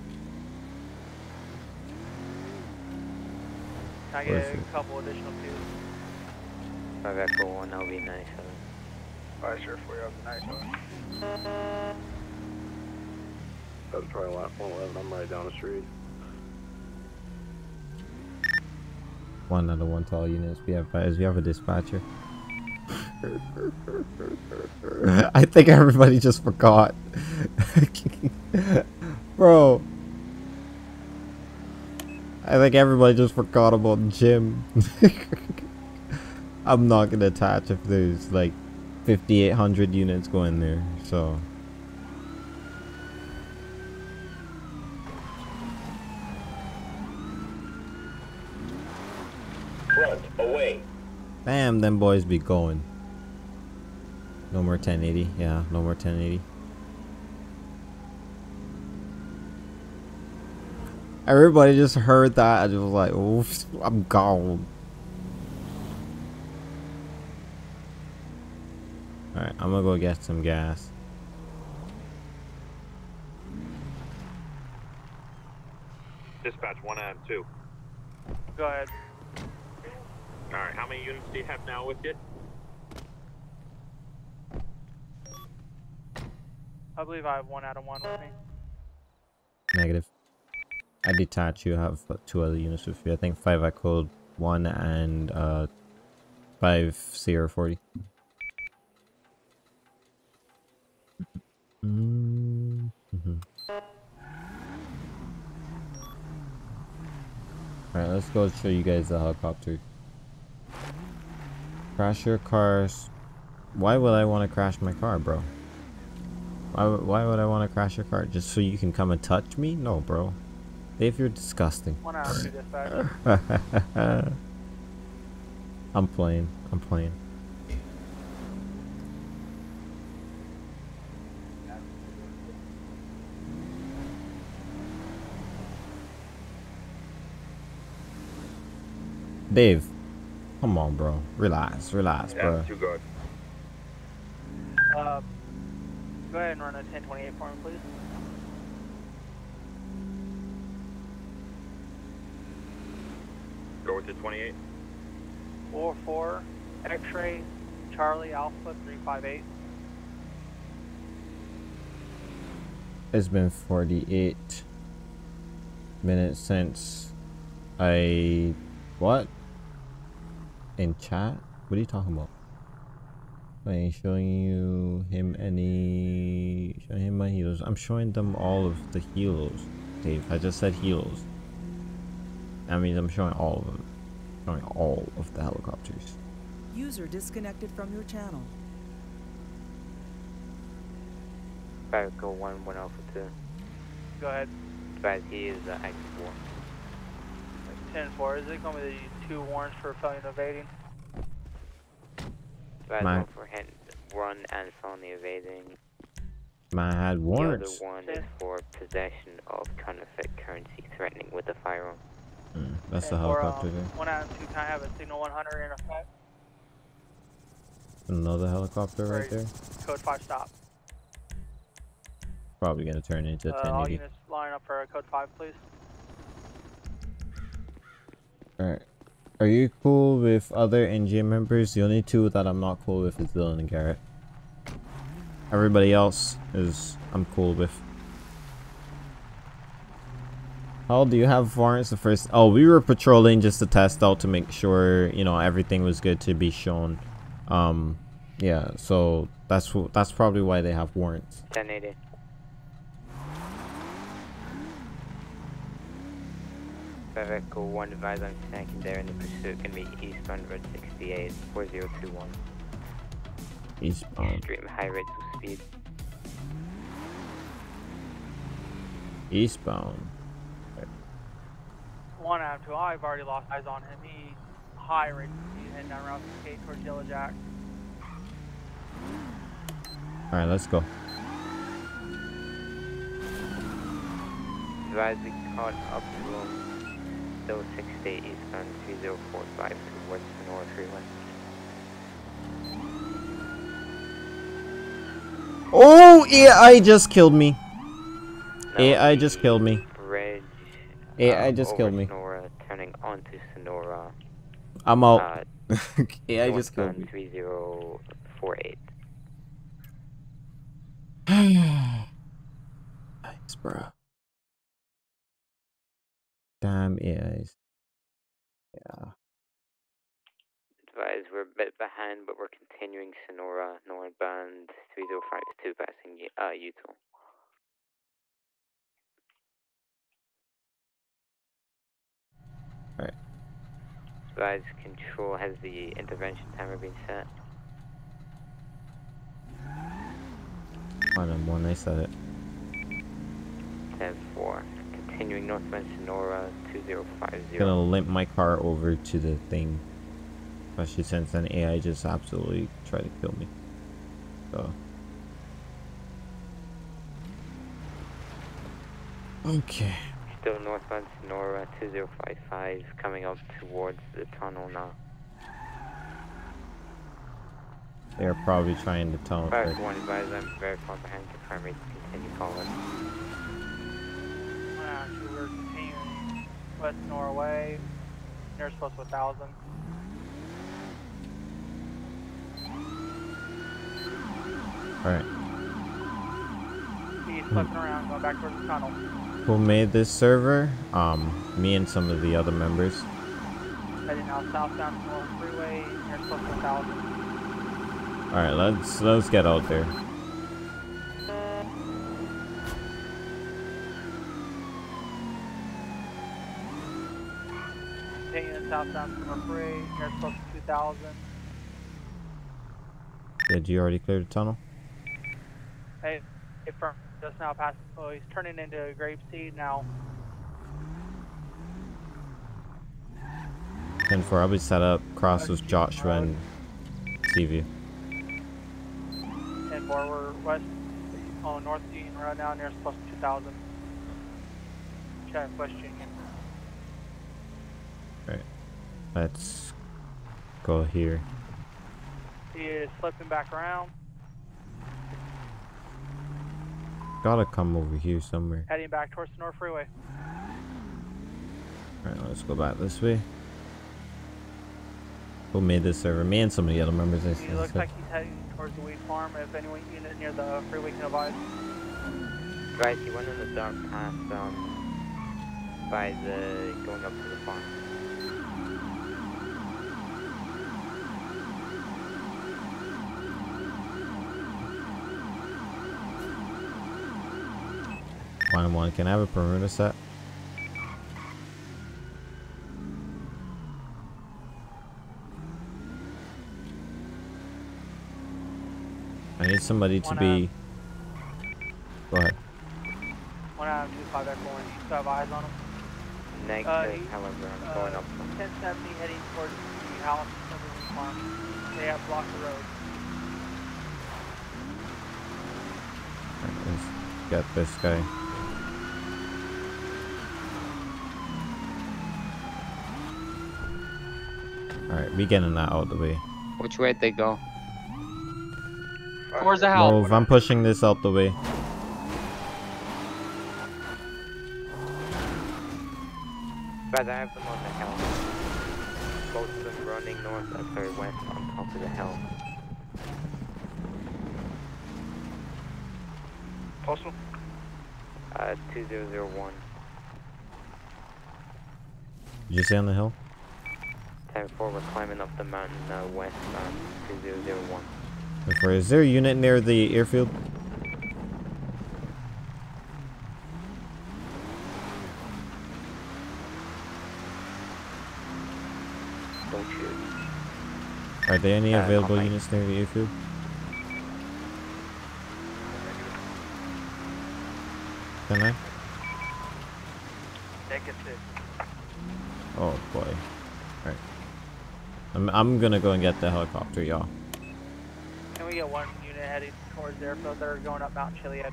Can I get Perfect. a couple additional twos? Five Echo One, I'll be nice. Alright, sure, for you, I'll be nice. That's probably one eleven. I'm right down the street. One out of one to all units. We have guys. We have a dispatcher. I think everybody just forgot. Bro. I think everybody just forgot about Jim. I'm not gonna attach if there's like fifty-eight hundred units going there, so. Front, away. Damn, them boys be going. No more ten eighty. Yeah, no more ten eighty. Everybody just heard that. I just was like, oof, I'm gone. Alright, I'm gonna go get some gas. Dispatch one out of two. Go ahead. Alright, how many units do you have now with you? I believe I have one out of one with me. Negative. I detach you. I have two other units with you. I think five Echo one and uh, five Sierra forty. Mm-hmm. Alright, let's go show you guys the helicopter. Crash your cars. Why would I want to crash my car, bro? Why, why would I want to crash your car? Just so you can come and touch me? No, bro. Dave, you're disgusting. One out of two dispatch. I'm playing. I'm playing. Dave, come on, bro. Relax, relax, Yeah, bro. too good. Uh, go ahead and run a ten twenty-eight for him, please. Go with the twenty-eight. four four, X-ray, Charlie, Alpha, three five eight. It's been forty-eight minutes since I... What? In chat? What are you talking about? I ain't showing you him any... Showing him my helos. I'm showing them all of the helos, Dave. I just said helos. That means I'm showing all of them. Showing all of the helicopters. User disconnected from your channel. Five Echo One, one Alpha Two. Go ahead. Five he is uh, active one. ten four, is it going to be two warrants for felony evading? Five My- one for hand run and felony evading. Man, I had warrants. The other one is for possession of counterfeit currency threatening with a firearm. Mm, that's the ten four, helicopter um, there. one out of two, can I have a signal one hundred in effect? Another helicopter right Or there. Code five stop. Probably gonna turn into a Uh, all ten eighty. units line up for code five, please. Alright. Are you cool with other N G M members? The only two that I'm not cool with is Dylan and Garrett. Everybody else is I'm cool with. How do you have warrants the first? Oh, we were patrolling just to test out to make sure, you know, everything was good to be shown. Um, yeah, so that's wh- that's probably why they have warrants. ten eighty. Five Echo one advise on secondary in the pursuit can be eastbound Route sixty-eight, four zero two one. Eastbound. Extreme high rates of speed. Eastbound. One out of two. I've already lost eyes on him. He high rate speed heading down Route sixty-eight towards Yellow Jack. Alright, let's go. Advise we caught up to him. Still sixty-eight eastbound three zero four five towards the North Freeway. Oh, A I just killed me. A I just killed me. Bridge. A I uh, just over killed me. Sonora, turning onto Sonora. I'm out. Uh, A I just killed me. three zero four eight. Nice, bro. Damn A Is. Yeah. Advise we're a bit behind, but we're continuing Sonora northbound three zero five two passing uh, Utah. Alright. Advise control has the intervention timer been set. One on one, I said it. ten four. Continuing northbound Sonora two zero five zero. Gonna limp my car over to the thing. Especially since an A I just absolutely tried to kill me. So. Okay. Still northbound Sonora two zero five five, coming up towards the tunnel now. They're probably trying to tunnel. Five one advise I'm very far behind the primary to continue calling. Actually, we're continuing west Norway. Near supposed to a thousand. Alright. He's flipping around, going back towards the tunnel. Who made this server? Um, me and some of the other members. Heading out southbound North Freeway. Near supposed to a thousand. Alright, let's let's get out there. Continuing southbound North Freeway. Near supposed to two thousand. Did you already clear the tunnel? Hey, hey, firm. Just now past. Oh, he's turning into a grapeseed now. ten four, I'll be set up. Cross with Joshua and T V. ten four, we're west. Oh, North Union right now, near plus two thousand. Check West Union. Alright. Let's go here. He is flipping back around. Gotta come over here somewhere. Heading back towards the North Freeway. Alright, let's go back this way. Who made this server? Me and some of the other members. I He looks like he's heading towards the wheat farm. If anyone unit near the freeway can advise. Right, he went in the dark path um, by the going up to the farm. One on one. Can I have a perimeter set? I need somebody to One be. Go ahead. One out of two, five Echo one. You still have eyes on him? Negative, Uh, he- however, I'm uh, going up. ten seventy heading towards the house of the wheat farm. They have blocked the road. Alright, let's get this guy. Alright, we getting that out of the way. Which way did they go? Towards the house. Move, I'm pushing this out the way. Guys, I have them on the hill. Both of them running north, uh, sorry, west on top of the hill. Postal? Uh, two zero zero one. Did you say on the hill? ten ten four, we're climbing up the mountain uh, west on two zero zero one. Is there a unit near the airfield? Don't shoot. Are there any Uh, available okay. units near the airfield? Can I? Negative. Oh boy. Alright. I'm, I'm gonna go and get the helicopter, y'all. Can we get one unit heading towards the airfield? They're going up Mount Chiliad.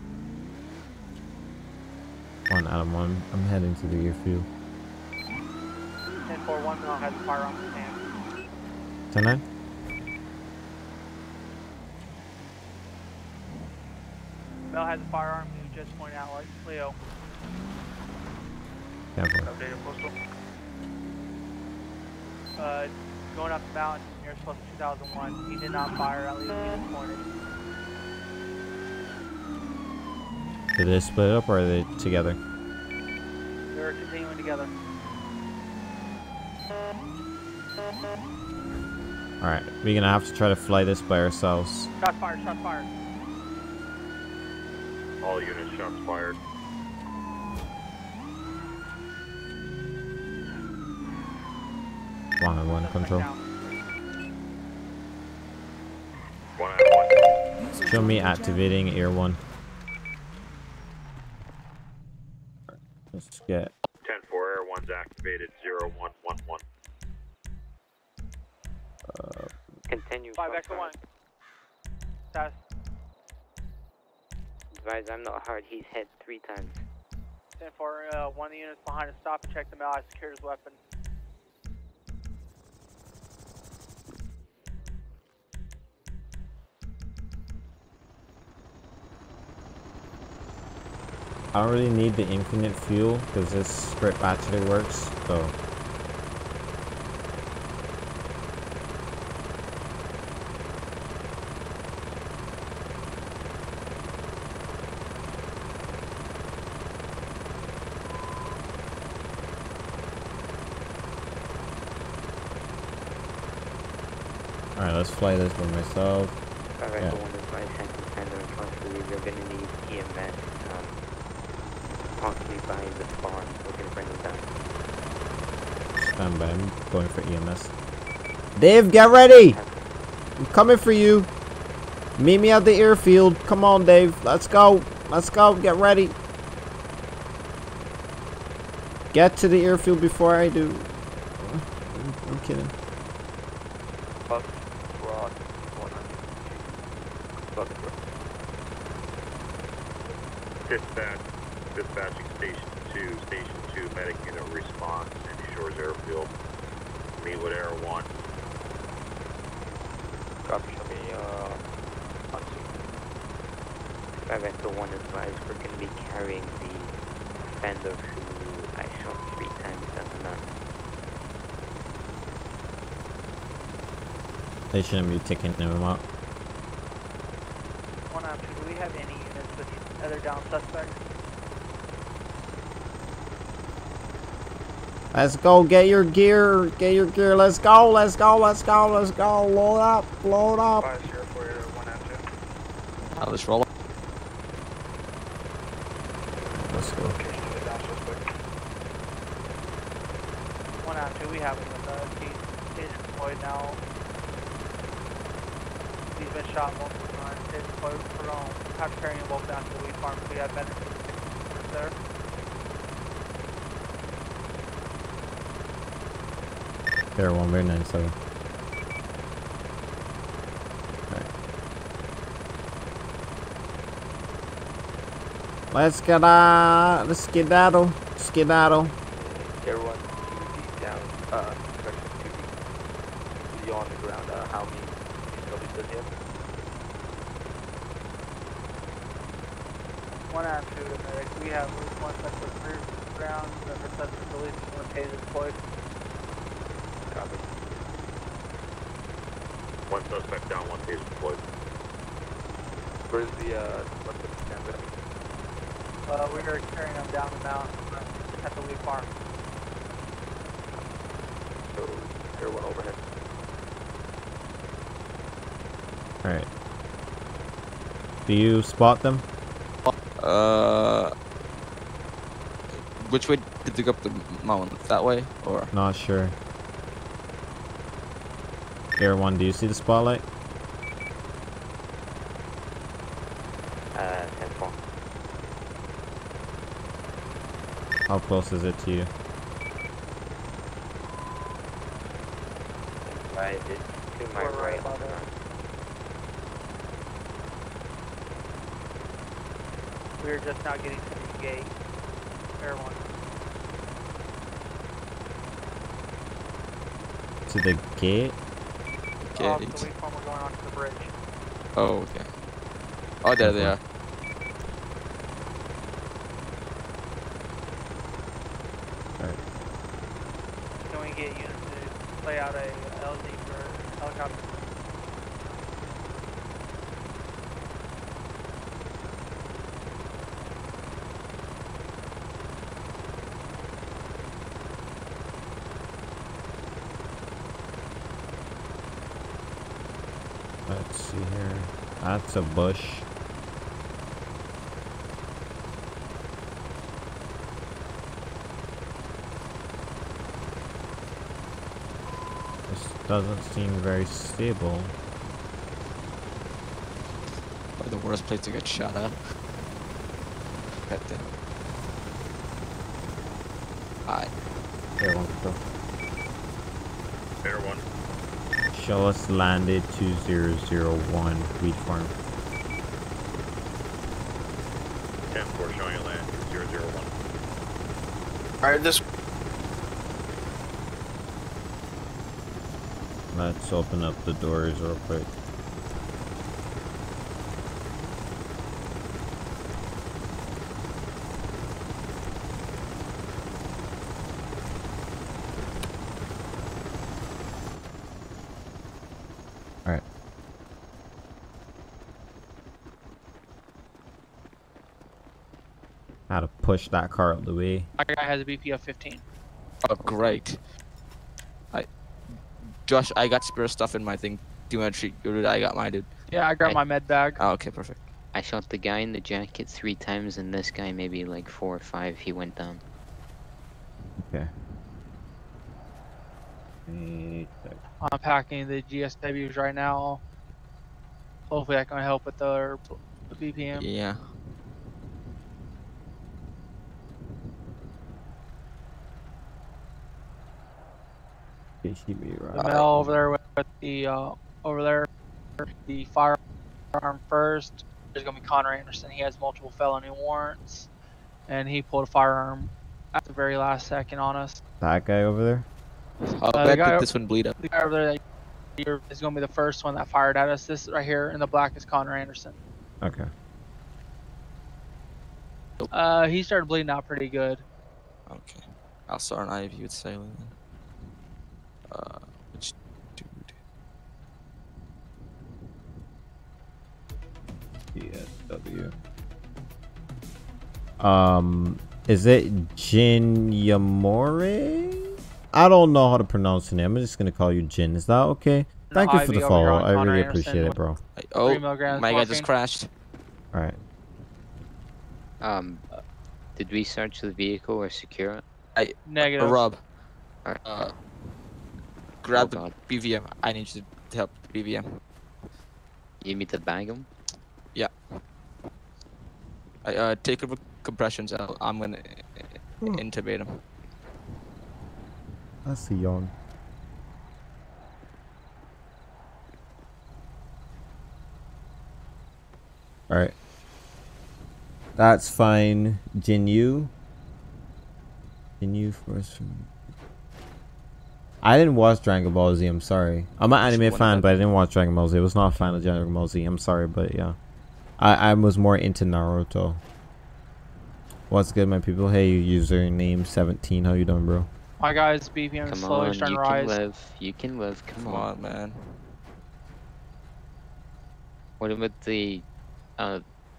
One Adam one. I'm heading to the airfield. ten four one Mel has a firearm in hand. Can I? Mel has a firearm. You just pointed out, like Leo. Yeah, boy. Updated postal. Uh, going up the mountain near Post two thousand one. He did not fire. At least he just pointed. Did they split up or are they together? They're continuing together. Alright, we're gonna have to try to fly this by ourselves. Shots fired. Shots fired. All units, shots fired. One on one control. One on one. Show me activating air one. Let's get ten four, air one's activated, zero one one one. uh Continue. Five back to one. Status. Advise, I'm not hard. He's hit three times. ten four, uh, one of the units behind us. Stop and check them out. I secured his weapon. I don't really need the infinite fuel because this script actually works, so alright, let's fly this by myself. Alright, Yeah. the one is my second standard infantry. We're gonna need E M S, um, possibly by the spawn. We're gonna bring them down. Stand by, I'm going for E M S. Dave, get ready! I'm coming for you. Meet me at the airfield. Come on, Dave. Let's go. Let's go. Get ready. Get to the airfield before I do. I'm kidding. Dispatch, dispatching station two, station two, medic unit response, Sandy Shores Airfield. Meet with Air one. Copy, show me, uh, on Five Echo one advised, we're gonna be carrying the offender who I shot three times down the mountain. They shouldn't be taking him out. One option. Do we have any units with the other down suspects? Let's go. Get your gear. Get your gear. Let's go. Let's go. Let's go. Let's go. Load up. Load up. five zero for your one and two. Now let's roll up. Let's go. One out two. We have him with us. He's, he's deployed now. He's been shot multiple times. He's deployed. We're going to have to carry him both down to the wheat farm. We have medics there. Air one, very nine seven. Let's get uh, let's skedaddle, skedaddle. Air one, two D down, uh, correction, two D. You on the ground, uh, how many discoveries does he have? One out two to medic. We have one suspect rear ground. Another suspect released. One taser deployed. Copy. One suspect down, one taser deployed. Where's the, uh, what's the stand at? Uh, we are carrying them down the mountain at the wheat farm. So, zero one overhead. Alright. Do you spot them? Uh, which way did they go up the mountain? That way, or? Not sure. Air one, do you see the spotlight? Uh, ten four. How close is it to you? Right, it's to my right. We're just now getting to the gate. Air one. To the gate? Gate. Um, so we form we're going onto the bridge. Oh, okay. Oh, there they are. Alright. Can we get units to play out a L Z for helicopter? Let's see here. That's a bush. This doesn't seem very stable. Probably the worst place to get shot at. That thing. Alright. Air one, go. Air one. Show us landed two zero zero one, wheat farm. ten four showing a land two zero zero one. Alright, this. Let's open up the doors real quick. Alright. How to push that car out of the way. My guy has a B P of fifteen. Oh, great. I, Josh, I got spare stuff in my thing. Do you want to treat your dude? I got mine, dude. Yeah, I grabbed I- my med bag. Oh, okay, perfect. I shot the guy in the jacket three times, and this guy maybe like four or five. He went down. Okay. I'm packing the G S Ws right now. Hopefully I can help with the, the B P M. Yeah. The male over there with, with the uh, over there, the firearm first. There's gonna be Connor Anderson. He has multiple felony warrants, and he pulled a firearm at the very last second on us. That guy over there? I'll Uh, bet the guy- that this one bleed up. The guy over there that you're- is gonna be the first one that fired at us. This right here in the black is Connor Anderson. Okay. Uh, he started bleeding out pretty good. Okay. I'll start an I V with Salem then. Uh, which dude? D S W. Um, is it Jin Yamore? I don't know how to pronounce the name. I'm just gonna call you Jin. Is that okay? Thank you for the follow. I really appreciate it, bro. Oh, my guy just crashed. All right. Um, did we search the vehicle or secure it? I Negative. Uh, Rob. Alright. Uh, grab Oh, the God. B V M. I need you to help the B V M. You need me to bag him? Yeah. I uh take over compressions. I'll, I'm gonna uh, intubate him. That's a yawn. All right. That's fine. Jinyu. Jinyu first. I didn't watch Dragon Ball Z. I'm sorry. I'm an anime fan, but I didn't watch Dragon Ball Z. I was not a fan of Dragon Ball Z. I'm sorry, but yeah, I I was more into Naruto. What's good, my people? Hey, username seventeen. How you doing, bro? My guy's B P M is Come slowly on, starting you to can rise. live. You can live. Come, Come on. on, man. What about the, uh,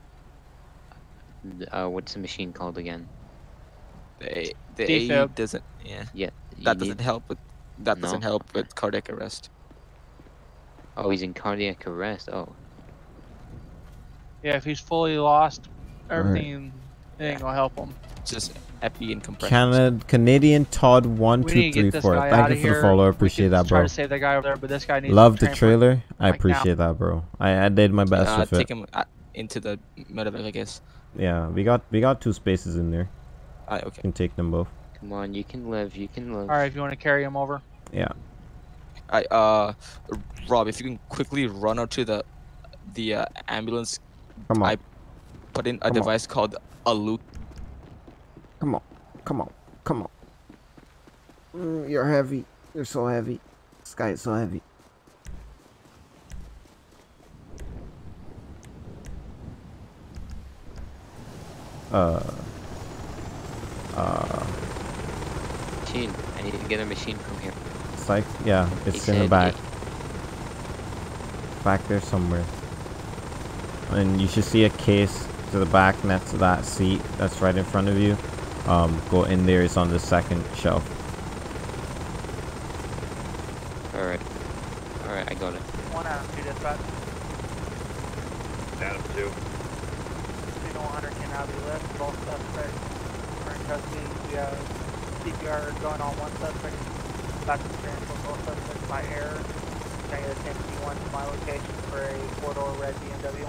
th- uh, what's the machine called again? The A, the A E Defib. doesn't. Yeah. Yeah. That you doesn't need- help with that No. doesn't help with cardiac arrest. Oh, he's in cardiac arrest. Oh. Yeah, if he's fully lost, Alright. everything it ain't gonna help him. Just epi and compression. Canada, Canadian Todd one We two need to three get this four. guy Thank out you of for the here. follow. I We appreciate could that, Try bro. to save the guy over there, but this guy needs Love to the transfer trailer. I like now. appreciate that, bro. I, I did my best Uh, with take it. him uh, into the medevac, I guess. Yeah, we got we got two spaces in there. Ah, okay. You can take them both. Come on, you can live. You can live. All right, if you want to carry him over. Yeah. I uh, Rob, if you can quickly run out to the the uh, ambulance. Come on. I put in a Come on. device called a loop. Come on. Come on. Come on. Mm, you're heavy. You're so heavy. This guy is so heavy. Uh. Uh. Machine. I need to get a machine from here. Psych. Yeah, it's He in the said back. it- Back there somewhere. And you should see a case to the back next to that seat that's right in front of you. Um, go in there. It's on the second shelf. Alright. Alright, I got it. One Adam two dispatch. Adam two. Signal one hundred can now be left. Both suspects are in custody. We have C P R going on one suspect. Back to transfer both suspects by air. Can I get a ten fifty-one to my location for a four-door red B M W?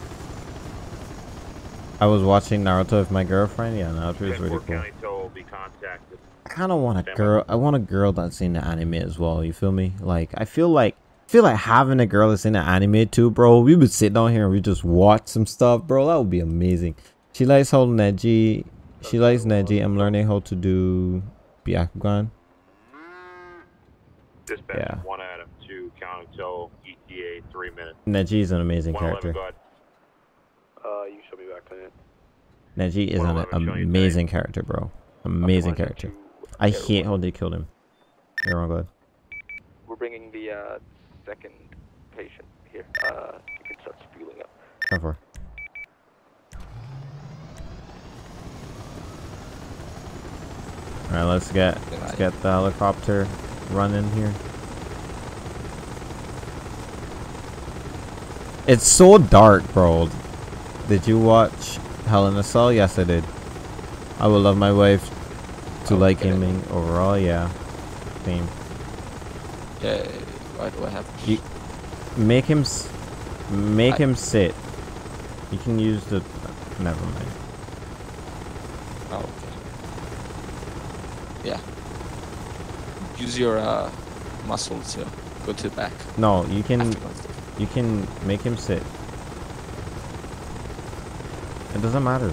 I was watching Naruto with my girlfriend. Yeah, Naruto is really cool. County tow will be contacted. I kind of want a girl. I want a girl that's in the anime as well. You feel me? Like I feel like I feel like having a girl that's in the anime too, bro. We would sit down here and we just watch some stuff, bro. That would be amazing. She likes holding Neji. She likes Neji. I'm learning how to do Byakugan. Dispatch Yeah. one Adam two county tow E T A three minutes. Neji is an amazing one eleven, character. go ahead. Uh, you should be back to it. Neji is an amazing character, bro. Amazing character. I hate how they killed him. You're wrong, go ahead. We're bringing the uh, second patient here. Uh, you can start spooling up. Come for. All right, let's get let's get the helicopter running here. It's so dark, bro. Did you watch Hell in a Cell? Yes, I did. I would love my wife to Okay. like gaming overall. Yeah, same. Yeah, what do I have? You make him s make I- him sit. You can use the. Never mind. Oh, okay. Yeah. Use your uh, muscles to go to the back. No, you can. Afterwards. You can make him sit. It doesn't matter.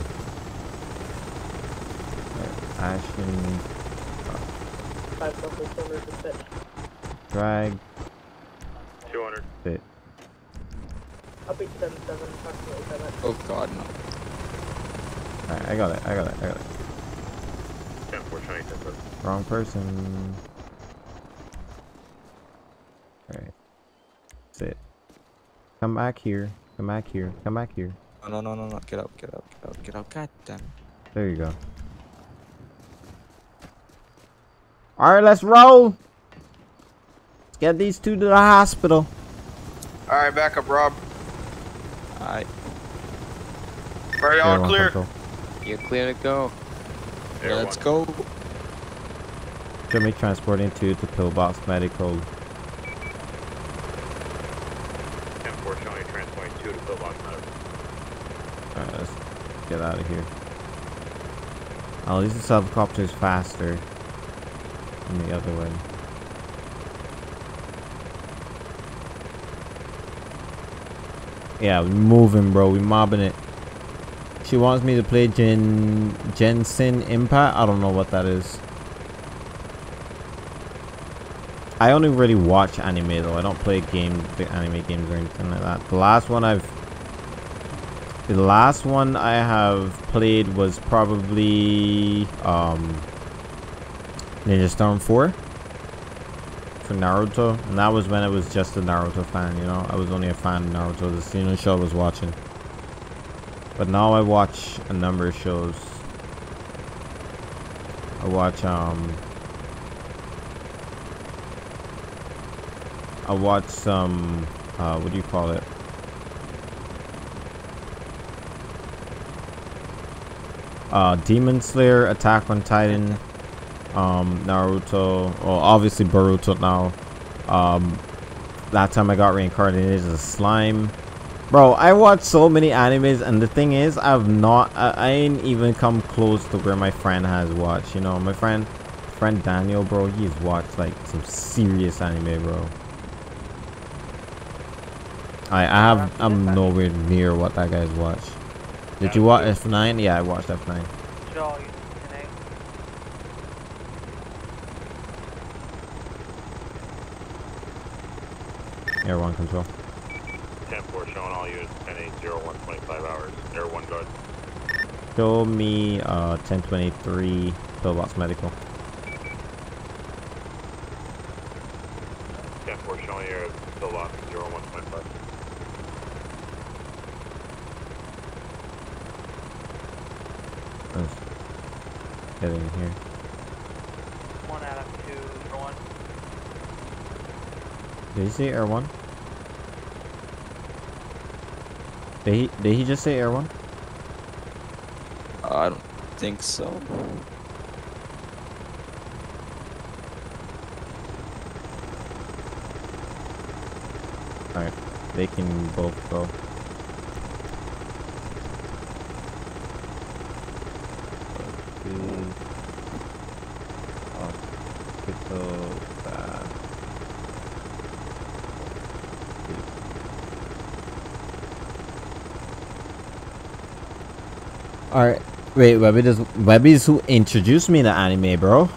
Right, Ashton. Five double cylinders to sit. Drag. two hundred. Sit. I'll be seven seven, approximately seven. Oh god, no. Alright, I got it. I got it. I got it. ten four twenty, ten four. Wrong person. Alright. Sit. Come back here. Come back here. Come back here. No, no, no, no, get out, get out, get out, get out, god damn. There you go. Alright, let's roll. Let's get these two to the hospital. Alright, back up, Rob. Alright. Ready, all clear. You're clear to go. Yeah, let's go. Should be transporting to the pillbox medical. ten four County transporting two to Pillbox Medical. Alright, let's get out of here. Oh, at least this helicopter is faster than the other one. Yeah, we moving, bro. We mobbing it. She wants me to play Gen Genshin Impact. I don't know what that is. I only really watch anime though. I don't play game the anime games or anything like that. The last one I've the last one I have played was probably um Ninja Storm four for Naruto, and that was when I was just a Naruto fan, you know. I was only a fan of Naruto, the only show I was watching. But now I watch a number of shows. I watch um I watched some, uh, what do you call it? Uh, Demon Slayer, Attack on Titan, um, Naruto, well, obviously Boruto now. Um, that time I got reincarnated as a slime. Bro, I watched so many animes, and the thing is, I've not, I, I ain't even come close to where my friend has watched. You know, my friend, friend Daniel, bro, he's watched like some serious anime, bro. I, I have, I'm nowhere near what that guy's watched. Did you watch F nine? Yeah, I watched F nine. Joel, you ten eight. Air one control. ten four showing all units ten eight zero one twenty-five hours. Air one guard. Show me uh ten twenty-three pillbox medical. ten four showing air pillbox zero one twenty-five. Let's get in here. One Adam two zero one. Did he say air one? Did he did he just say air one? Uh, I don't think so. Alright, they can both go. Alright, wait, Webby does Webby's who introduced me to anime, bro.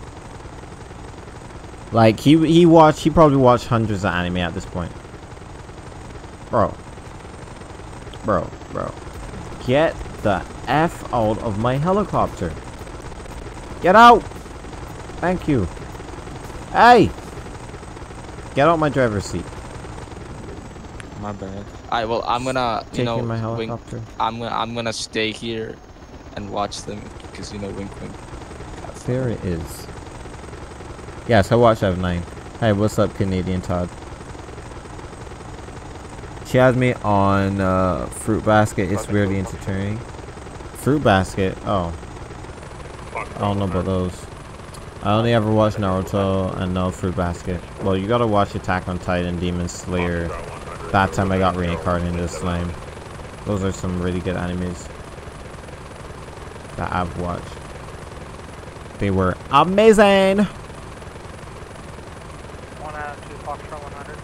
Like he he watched he probably watched hundreds of anime at this point. Bro. Bro, bro. Get the F out of my helicopter. Get out! Thank you. Hey! Get out my driver's seat. My bad. Alright, well, I'm gonna, you Taking know, my wink, helicopter. I'm gonna, I'm gonna stay here and watch them because, you know, wink, wink. There it is. Yes, I watched F nine. Hey, what's up, Canadian Todd? She has me on uh, Fruit Basket. It's weirdly entertaining. Fruit Basket? Oh. I don't know about those. I only ever watched Naruto and no Fruit Basket. Well, you gotta watch Attack on Titan, Demon Slayer. That time I got reincarnated into slime. Those are some really good animes that I've watched. They were amazing! One out of two, Foxtrot one hundred.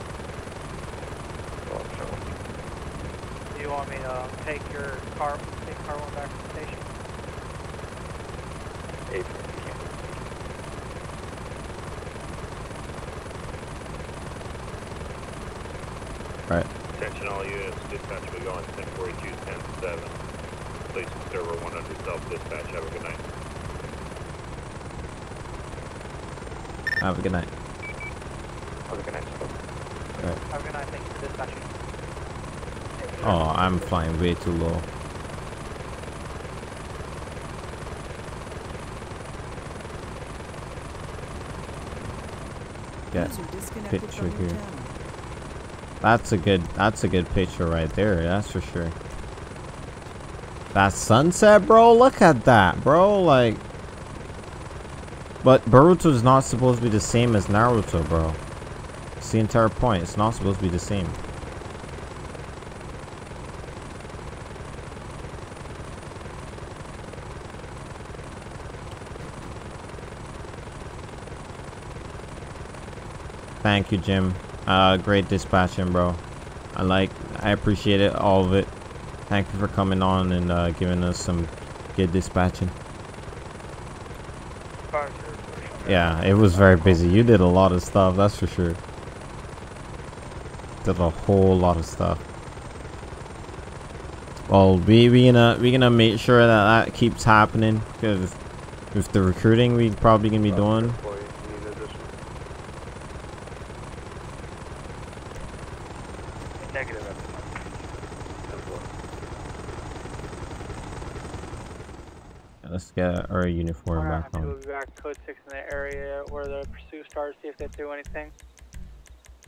Do you want me to take your car, take car one back to the station? Eight. Right. Attention all units, dispatch will be going ten forty-two ten seven. Place server one hundred self-dispatch. Have a good night. Have a good night. Have a good night. Right. Have a good night, thank you for dispatching. Oh, I'm flying way too low. Get picture here. That's a good that's a good picture right there, that's for sure. That sunset, bro, look at that, bro. Like, but Boruto is not supposed to be the same as Naruto, bro. It's the entire point. It's not supposed to be the same. Thank you, Jim. Uh, great dispatching, bro. I like, I appreciate it, all of it. Thank you for coming on and uh, giving us some good dispatching. Yeah, it was very busy. You did a lot of stuff, that's for sure. Did a whole lot of stuff. Well, we we gonna we gonna make sure that that keeps happening, because with the recruiting we probably gonna be doing. Negative. Let's get our uniform back on. We'll be back code six in the area where the pursuit starts, see if they do anything.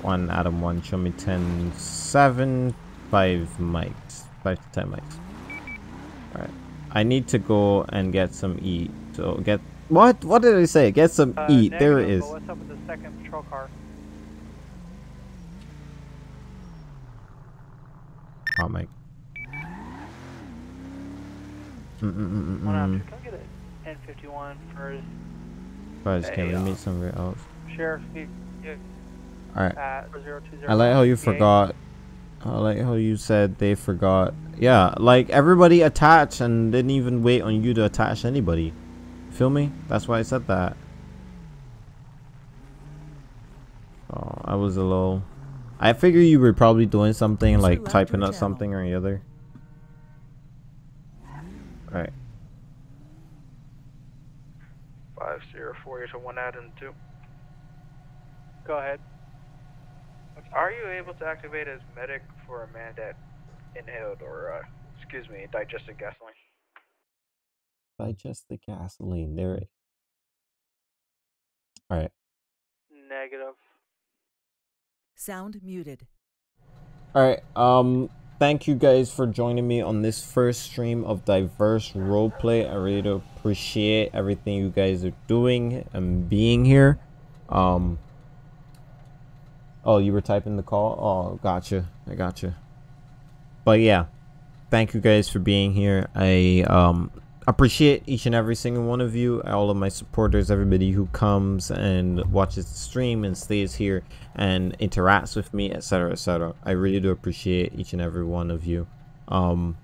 one Adam one, show me ten seven, five mics, five to ten mics. Alright. I need to go and get some eat. So get what? What did I say? Get some Uh, eat. There it negative, is. but what's up with the second patrol car? Oh my. Mm mm mm mm. One out, mm. come get it. ten fifty-one for Guys, can we uh, meet somewhere else? Sheriff. Alright. At zero two zero I like how you eight. forgot. I like how you said they forgot. Yeah, like everybody attached and didn't even wait on you to attach anybody. Feel me? That's why I said that. Oh, I was a little. I figure you were probably doing something like typing up something or the other. Alright. Five zero four eight to one Adam two. Go ahead. Are you able to activate as medic for a man that inhaled or, uh, excuse me, digested gasoline? Digest the gasoline. There. Alright. Negative. Sound muted. Alright, um, thank you guys for joining me on this first stream of Diverse Roleplay. I really do appreciate everything you guys are doing and being here. Um, oh, you were typing the call? Oh, gotcha. I gotcha. But yeah, thank you guys for being here. I, um, appreciate each and every single one of you, all of my supporters, everybody who comes and watches the stream and stays here and interacts with me, etc, etc. I really do appreciate each and every one of you. Um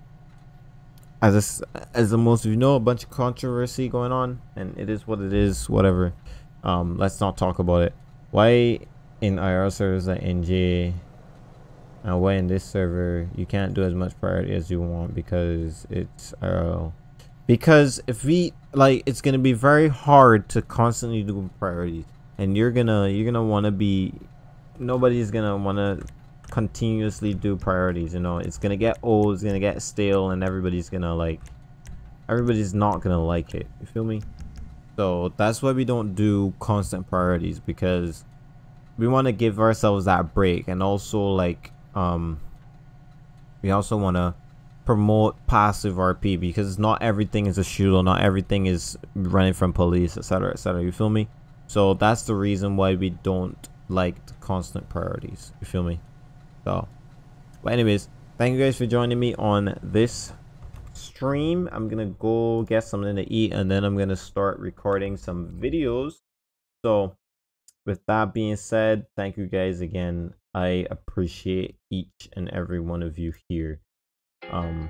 as a, as the most of you know, a bunch of controversy going on, and it is what it is, whatever. Um let's not talk about it. Why in I R servers like N J and why in this server you can't do as much priority as you want because it's I R L? Because if we like, it's gonna be very hard to constantly do priorities, and you're gonna you're gonna want to be, nobody's gonna want to continuously do priorities. You know, it's gonna get old, it's gonna get stale, and everybody's gonna like, everybody's not gonna like it. You feel me? So that's why we don't do constant priorities, because we want to give ourselves that break, and also like um, we also want to promote passive R P, because not everything is a shooter, not everything is running from police, etc, etc. You feel me? So that's the reason why we don't like the constant priorities. You feel me? So, but anyways, thank you guys for joining me on this stream. I'm gonna go get something to eat, and then I'm gonna start recording some videos. So with that being said, thank you guys again. I appreciate each and every one of you here. Um,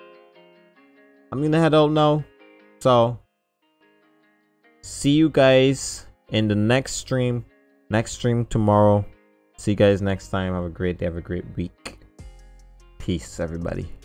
I'm gonna head out now, so see you guys in the next stream. Next stream tomorrow. See you guys next time. Have a great day. Have a great week. Peace, everybody.